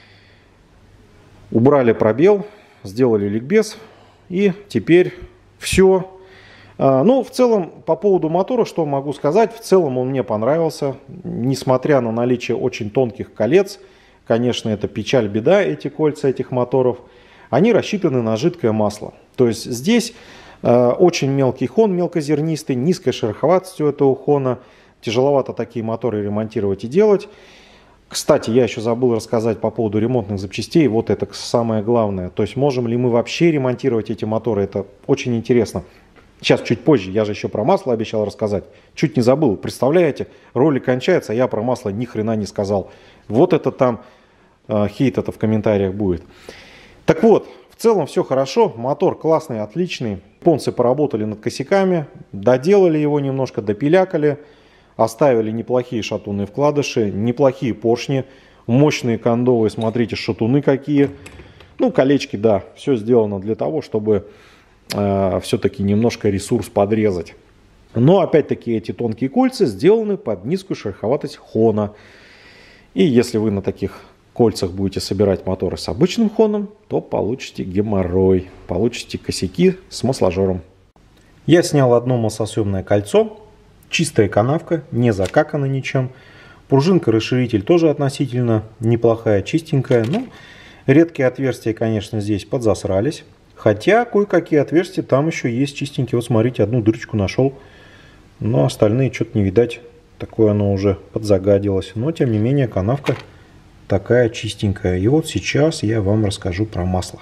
S1: убрали пробел, сделали ликбез, и теперь все. Ну, в целом, по поводу мотора, что могу сказать, в целом он мне понравился, несмотря на наличие очень тонких колец. Конечно, это печаль, беда, эти кольца этих моторов. Они рассчитаны на жидкое масло. То есть здесь э, очень мелкий хон, мелкозернистый, низкая шероховатость у этого хона. Тяжеловато такие моторы ремонтировать и делать. Кстати, я еще забыл рассказать по поводу ремонтных запчастей. Вот это самое главное. То есть можем ли мы вообще ремонтировать эти моторы? Это очень интересно. Сейчас, чуть позже, я же еще про масло обещал рассказать. Чуть не забыл. Представляете, ролик кончается, а я про масло ни хрена не сказал. Вот это там э, хейт это в комментариях будет. Так вот, в целом все хорошо. Мотор классный, отличный. Японцы поработали над косяками, доделали его немножко, допилякали. Оставили неплохие шатунные вкладыши, неплохие поршни, мощные кондовые, смотрите, шатуны какие. Ну, колечки, да, все сделано для того, чтобы э, все-таки немножко ресурс подрезать. Но, опять-таки, эти тонкие кольца сделаны под низкую шероховатость хона. И если вы на таких кольцах будете собирать моторы с обычным хоном, то получите геморрой, получите косяки с масложором. Я снял одно маслосъемное кольцо. Чистая канавка, не закакана ничем. Пружинка-расширитель тоже относительно неплохая, чистенькая. Ну, редкие отверстия, конечно, здесь подзасрались. Хотя кое-какие отверстия там еще есть чистенькие. Вот смотрите, одну дырочку нашел. Но остальные что-то не видать. Такое оно уже подзагадилось. Но, тем не менее, канавка такая чистенькая. И вот сейчас я вам расскажу про масло.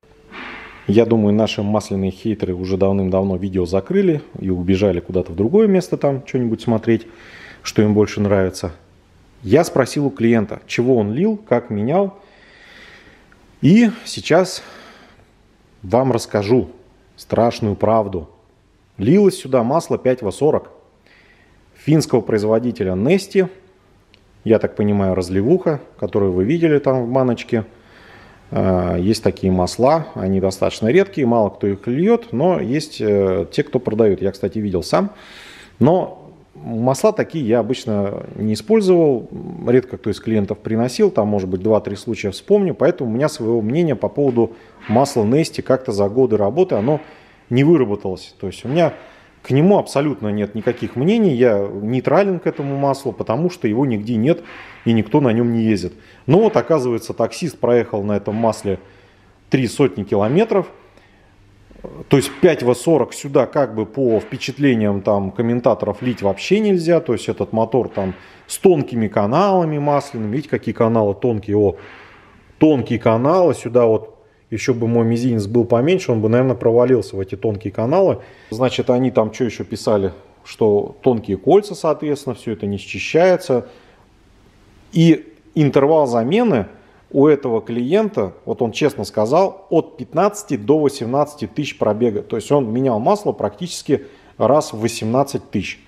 S1: Я думаю, наши масляные хейтеры уже давным-давно видео закрыли и убежали куда-то в другое место там что-нибудь смотреть, что им больше нравится. Я спросил у клиента, чего он лил, как менял. И сейчас вам расскажу страшную правду. Лилось сюда масло пять вэ сорок финского производителя Neste. Я так понимаю, разливуха, которую вы видели там в баночке. Есть такие масла, они достаточно редкие, мало кто их льет, но есть те, кто продают. Я, кстати, видел сам. Но масла такие я обычно не использовал, редко кто из клиентов приносил, там, может быть, два-три случая вспомню. Поэтому у меня своего мнения по поводу масла Neste как-то за годы работы оно не выработалось. То есть у меня к нему абсолютно нет никаких мнений, я нейтрален к этому маслу, потому что его нигде нет и никто на нем не ездит. Но вот, оказывается, таксист проехал на этом масле три сотни километров. То есть пять вэ сорок сюда как бы по впечатлениям там комментаторов лить вообще нельзя. То есть этот мотор там с тонкими каналами масляными. Видите, какие каналы тонкие? О, тонкие каналы. Сюда вот еще бы мой мизинец был поменьше, он бы, наверное, провалился в эти тонкие каналы. Значит, они там что еще писали? Что тонкие кольца, соответственно, все это не счищается. И интервал замены у этого клиента, вот он честно сказал, от пятнадцати до восемнадцати тысяч пробега. То есть он менял масло практически раз в восемнадцать тысяч.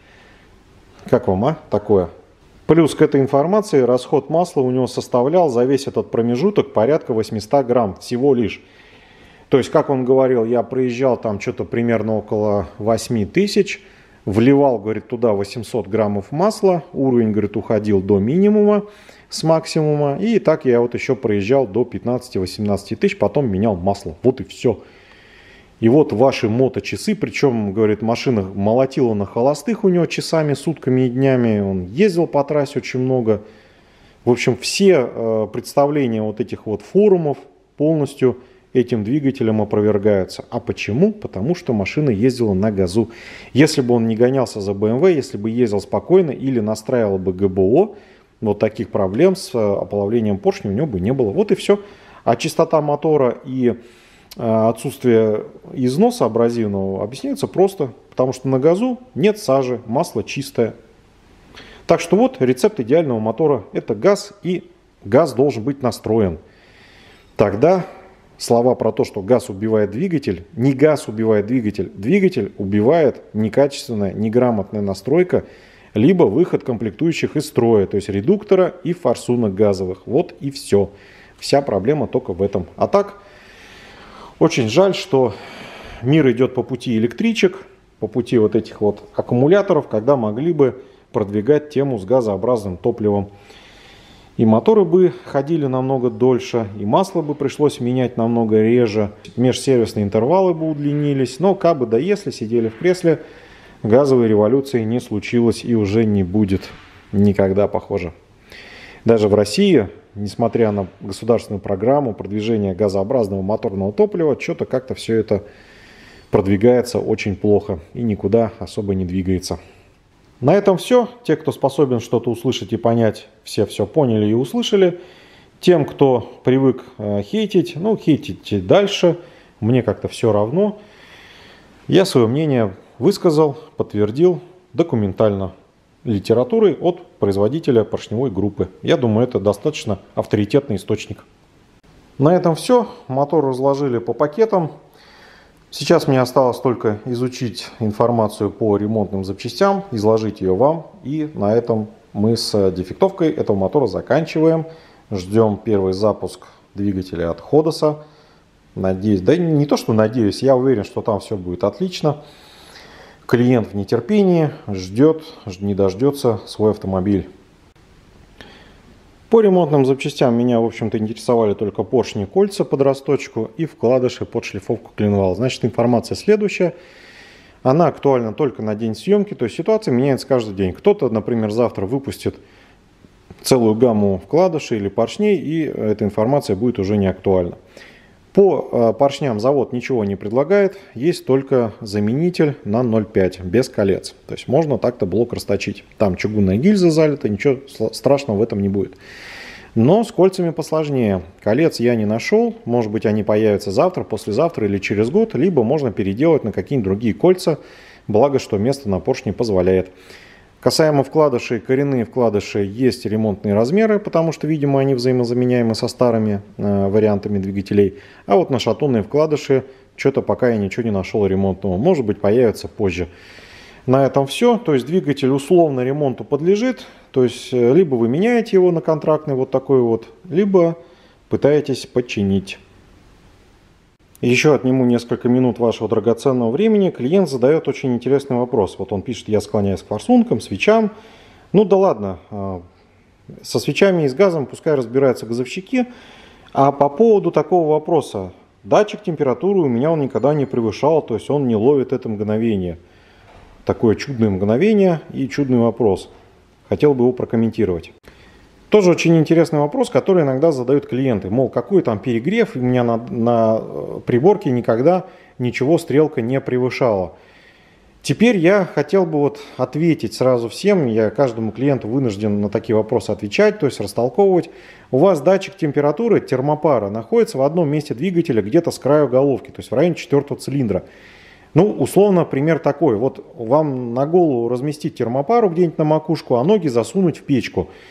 S1: Как вам, а, такое? Плюс к этой информации расход масла у него составлял за весь этот промежуток порядка восьмисот грамм всего лишь. То есть, как он говорил, я проезжал там что-то примерно около восьми тысяч, вливал, говорит, туда восемьсот граммов масла, уровень, говорит, уходил до минимума с максимума, и так я вот еще проезжал до пятнадцати-восемнадцати тысяч, потом менял масло. Вот и все. И вот ваши моточасы, причем, говорит, машина молотила на холостых у него часами, сутками и днями, он ездил по трассе очень много. В общем, все э, представления вот этих вот форумов полностью этим двигателем опровергаются. А почему? Потому что машина ездила на газу. Если бы он не гонялся за бэ эм вэ, если бы ездил спокойно или настраивал бы гэ бэ о, вот таких проблем с оплавлением поршня у него бы не было. Вот и все. А чистота мотора и отсутствие износа абразивного объясняется просто, потому что на газу нет сажи, масло чистое. Так что вот рецепт идеального мотора – это газ, и газ должен быть настроен. Тогда слова про то, что газ убивает двигатель, не газ убивает двигатель, двигатель убивает некачественная, неграмотная настройка, либо выход комплектующих из строя, то есть редуктора и форсунок газовых. Вот и все. Вся проблема только в этом. А так, очень жаль, что мир идет по пути электричек, по пути вот этих вот аккумуляторов, когда могли бы продвигать тему с газообразным топливом. И моторы бы ходили намного дольше, и масло бы пришлось менять намного реже, межсервисные интервалы бы удлинились, но как бы да если сидели в кресле, газовой революции не случилось и уже не будет никогда, похоже. Даже в России, несмотря на государственную программу продвижения газообразного моторного топлива, что-то как-то все это продвигается очень плохо и никуда особо не двигается. На этом все. Те, кто способен что-то услышать и понять, все все поняли и услышали. Тем, кто привык э, хейтить, ну хейтите дальше. Мне как-то все равно. Я свое мнение высказал, подтвердил документально литературой от производителя поршневой группы. Я думаю, это достаточно авторитетный источник. На этом все. Мотор разложили по пакетам. Сейчас мне осталось только изучить информацию по ремонтным запчастям, изложить ее вам. И на этом мы с дефектовкой этого мотора заканчиваем. Ждем первый запуск двигателя от Ходоса. Надеюсь, да не то что надеюсь, я уверен, что там все будет отлично. Клиент в нетерпении ждет, не дождется свой автомобиль. По ремонтным запчастям меня, в общем-то, интересовали только поршни, кольца под росточку и вкладыши под шлифовку коленвала. Значит, информация следующая. Она актуальна только на день съемки, то есть ситуация меняется каждый день. Кто-то, например, завтра выпустит целую гамму вкладышей или поршней, и эта информация будет уже не актуальна. По поршням завод ничего не предлагает, есть только заменитель на ноль пять без колец. То есть можно так-то блок расточить. Там чугунная гильза залита, ничего страшного в этом не будет. Но с кольцами посложнее. Колец я не нашел, может быть они появятся завтра, послезавтра или через год, либо можно переделать на какие-нибудь другие кольца, благо что место на поршне позволяет. Касаемо вкладышей, коренные вкладыши есть ремонтные размеры, потому что, видимо, они взаимозаменяемы со старыми э, вариантами двигателей. А вот на шатунные вкладыши что-то пока я ничего не нашел ремонтного. Может быть, появится позже. На этом все. То есть двигатель условно ремонту подлежит. То есть э, либо вы меняете его на контрактный вот такой вот, либо пытаетесь починить. Еще отниму несколько минут вашего драгоценного времени. Клиент задает очень интересный вопрос. Вот он пишет: я склоняюсь к форсункам, свечам. Ну да ладно, со свечами и с газом пускай разбираются газовщики. А по поводу такого вопроса. Датчик температуры у меня он никогда не превышал, то есть он не ловит это мгновение. Такое чудное мгновение и чудный вопрос. Хотел бы его прокомментировать. Тоже очень интересный вопрос, который иногда задают клиенты. Мол, какой там перегрев, у меня на, на приборке никогда ничего стрелка не превышала. Теперь я хотел бы вот ответить сразу всем, я каждому клиенту вынужден на такие вопросы отвечать, то есть растолковывать. У вас датчик температуры термопара находится в одном месте двигателя, где-то с краю головки, то есть в районе четвертого цилиндра. Ну, условно, пример такой. Вот вам на голову разместить термопару где-нибудь на макушку, а ноги засунуть в печку.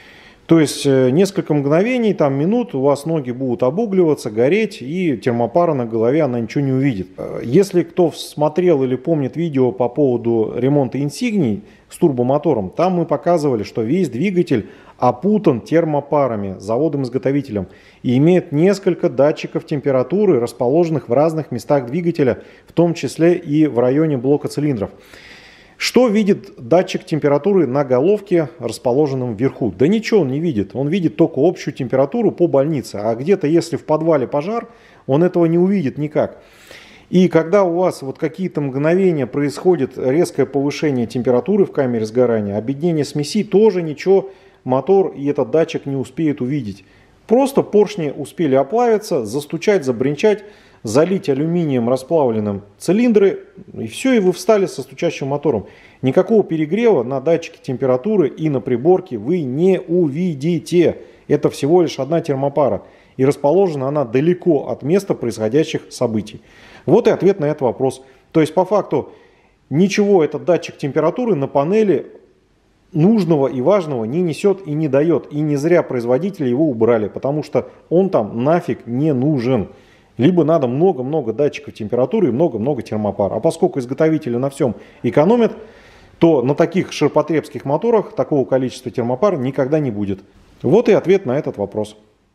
S1: То есть несколько мгновений, там минут, у вас ноги будут обугливаться, гореть, и термопара на голове, она ничего не увидит. Если кто смотрел или помнит видео по поводу ремонта инсигний с турбомотором, там мы показывали, что весь двигатель опутан термопарами, заводом-изготовителем, и имеет несколько датчиков температуры, расположенных в разных местах двигателя, в том числе и в районе блока цилиндров. Что видит датчик температуры на головке, расположенном вверху? Да ничего он не видит. Он видит только общую температуру по больнице. А где-то, если в подвале пожар, он этого не увидит никак. И когда у вас вот какие-то мгновения происходит резкое повышение температуры в камере сгорания, объединение смеси, тоже ничего мотор и этот датчик не успеет увидеть. Просто поршни успели оплавиться, застучать, забринчать, залить алюминием расплавленным цилиндры, и все, и вы встали со стучащим мотором. Никакого перегрева на датчике температуры и на приборке вы не увидите. Это всего лишь одна термопара, и расположена она далеко от места происходящих событий. Вот и ответ на этот вопрос. То есть по факту ничего этот датчик температуры на панели нужного и важного не несет и не дает. И не зря производители его убрали, потому что он там нафиг не нужен. Либо надо много-много датчиков температуры и много-много термопар. А поскольку изготовители на всем экономят, то на таких ширпотребских моторах такого количества термопар никогда не будет. Вот и ответ на этот вопрос.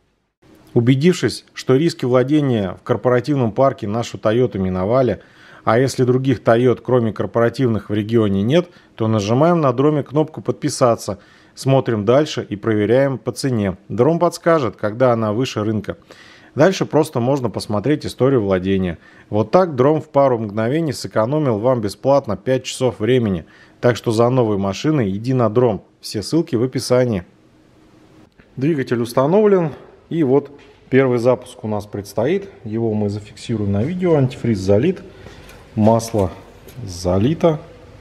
S1: Убедившись, что риски владения в корпоративном парке нашу Toyota миновали, а если других Toyota, кроме корпоративных, в регионе нет, то нажимаем на дроме кнопку «Подписаться», смотрим дальше и проверяем по цене. Дром подскажет, когда она выше рынка. Дальше просто можно посмотреть историю владения. Вот так дром в пару мгновений сэкономил вам бесплатно пять часов времени. Так что за новой машиной иди на дром. Все ссылки в описании. Двигатель установлен. И вот первый запуск у нас предстоит. Его мы зафиксируем на видео. Антифриз залит. Масло залито.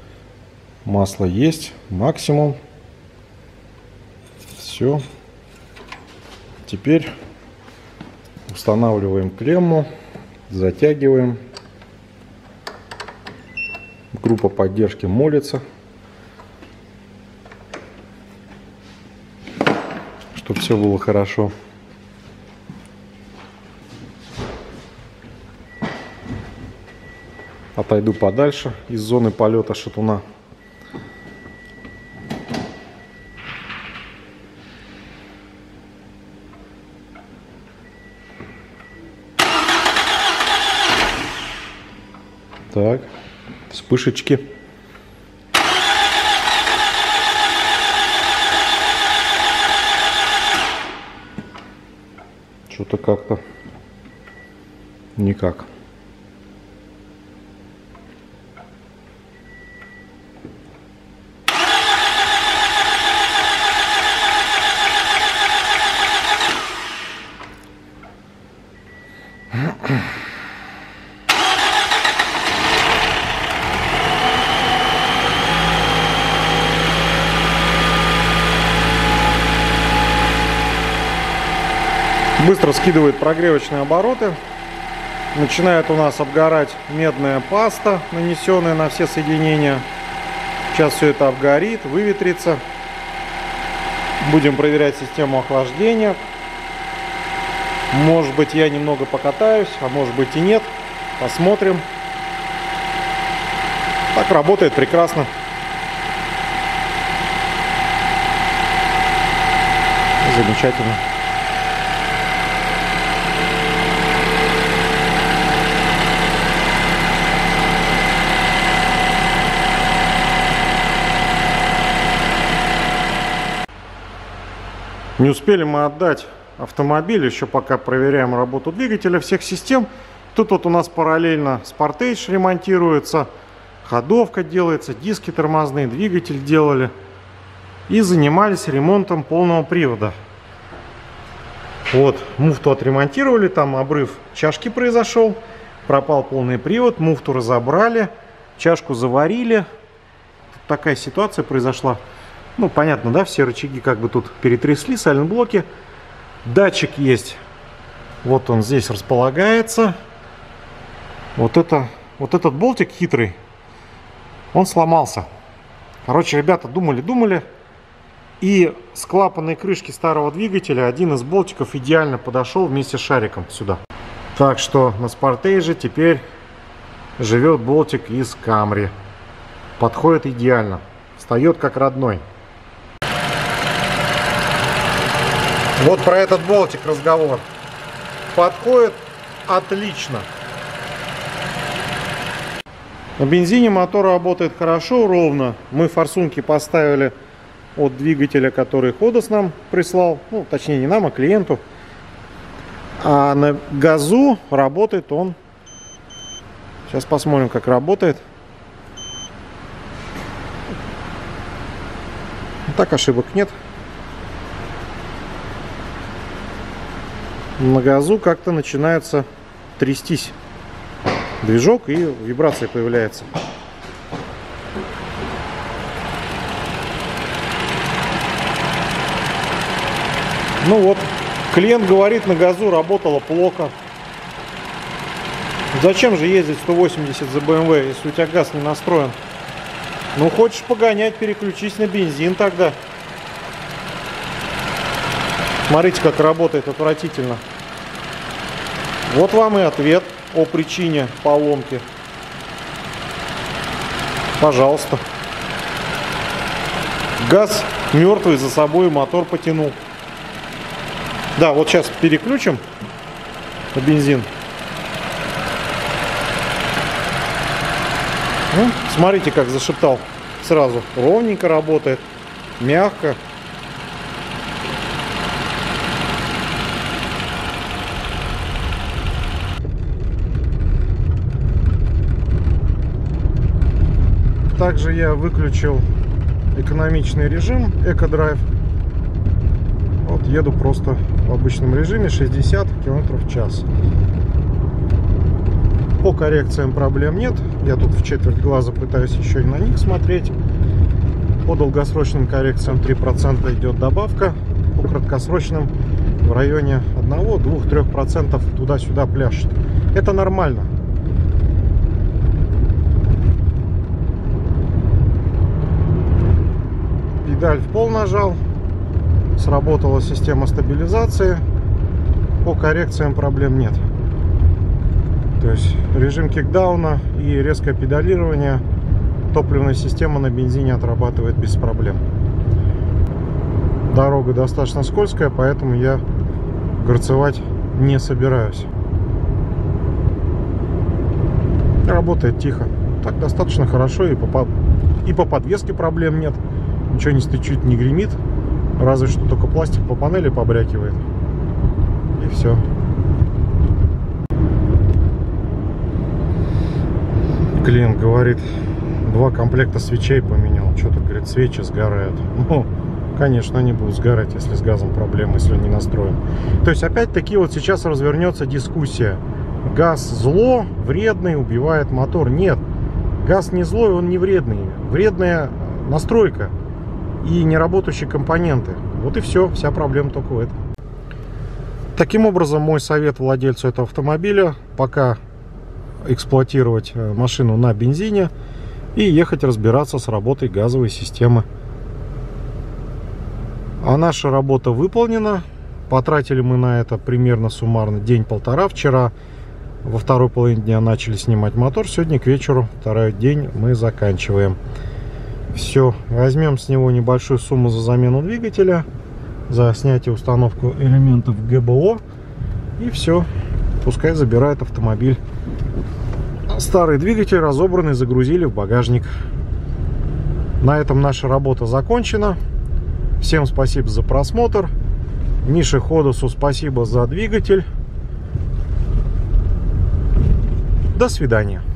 S1: Масло есть. Максимум. Все. Теперь устанавливаем клемму, затягиваем. Группа поддержки молится, чтобы все было хорошо. Отойду подальше из зоны полета шатуна. Так, вспышечки. Что-то как-то никак. Быстро скидывает прогревочные обороты. Начинает у нас обгорать медная паста, нанесенная на все соединения. Сейчас все это обгорит, выветрится. Будем проверять систему охлаждения. Может быть, я немного покатаюсь, а может быть и нет. Посмотрим. Так работает прекрасно. Замечательно. Не успели мы отдать автомобиль, еще пока проверяем работу двигателя, всех систем. Тут вот у нас параллельно Sportage ремонтируется, ходовка делается, диски тормозные, двигатель делали. И занимались ремонтом полного привода. Вот, муфту отремонтировали, там обрыв чашки произошел, пропал полный привод, муфту разобрали, чашку заварили. Тут такая ситуация произошла. Ну, понятно, да, все рычаги как бы тут перетрясли, сайлент-блоки. Датчик есть. Вот он здесь располагается. Вот это, вот этот болтик хитрый, он сломался. Короче, ребята думали-думали. И с клапанной крышки старого двигателя один из болтиков идеально подошел вместе с шариком сюда. Так что на Sportage теперь живет болтик из Camry. Подходит идеально. Встает как родной. Вот про этот болтик разговор. Подходит отлично. На бензине мотор работает хорошо, ровно. Мы форсунки поставили от двигателя, который Ходос нам прислал. Ну, точнее, не нам, а клиенту. А на газу работает он. Сейчас посмотрим, как работает. Так, ошибок нет. На газу как-то начинается трястись движок, и вибрация появляется. Ну вот, клиент говорит, на газу работало плохо. Зачем же ездить сто восемьдесят за бэ эм вэ, если у тебя газ не настроен? Ну, хочешь погонять, переключись на бензин тогда. Смотрите, как работает отвратительно. Вот вам и ответ о причине поломки. Пожалуйста. Газ мертвый, за собой мотор потянул. Да, вот сейчас переключим на бензин. Ну, смотрите, как зашептал сразу. Ровненько работает, мягко. Также я выключил экономичный режим, эко-драйв. Вот еду просто в обычном режиме, шестьдесят километров в час. По коррекциям проблем нет. Я тут в четверть глаза пытаюсь еще и на них смотреть. По долгосрочным коррекциям три процента идет добавка. По краткосрочным в районе одного, двух, трёх процентов туда-сюда пляшет. Это нормально. Педаль в пол нажал. Сработала система стабилизации. По коррекциям проблем нет. То есть режим кикдауна и резкое педалирование топливная система на бензине отрабатывает без проблем. Дорога достаточно скользкая, поэтому я горцевать не собираюсь. Работает тихо. Так достаточно хорошо, и по, и по подвеске проблем нет. Ничего не стычит, не гремит. Разве что только пластик по панели побрякивает. И все. Клиент говорит, два комплекта свечей поменял. Что-то, говорит, свечи сгорают. Ну, конечно, они будут сгорать, если с газом проблемы, если не настроен. То есть, опять-таки, вот сейчас развернется дискуссия. Газ зло, вредный, убивает мотор. Нет, газ не злой, он не вредный. Вредная настройка и неработающие компоненты. Вот и все, вся проблема только в этом. Таким образом, мой совет владельцу этого автомобиля: пока эксплуатировать машину на бензине и ехать разбираться с работой газовой системы. А наша работа выполнена. Потратили мы на это примерно суммарно день-полтора. Вчера во второй половине дня начали снимать мотор. Сегодня к вечеру, второй день, мы заканчиваем. Все, возьмем с него небольшую сумму за замену двигателя, за снятие, установку элементов гэ бэ о, и все, пускай забирает автомобиль. Старый двигатель разобранный загрузили в багажник. На этом наша работа закончена. Всем спасибо за просмотр. Мише Ходосу спасибо за двигатель. До свидания.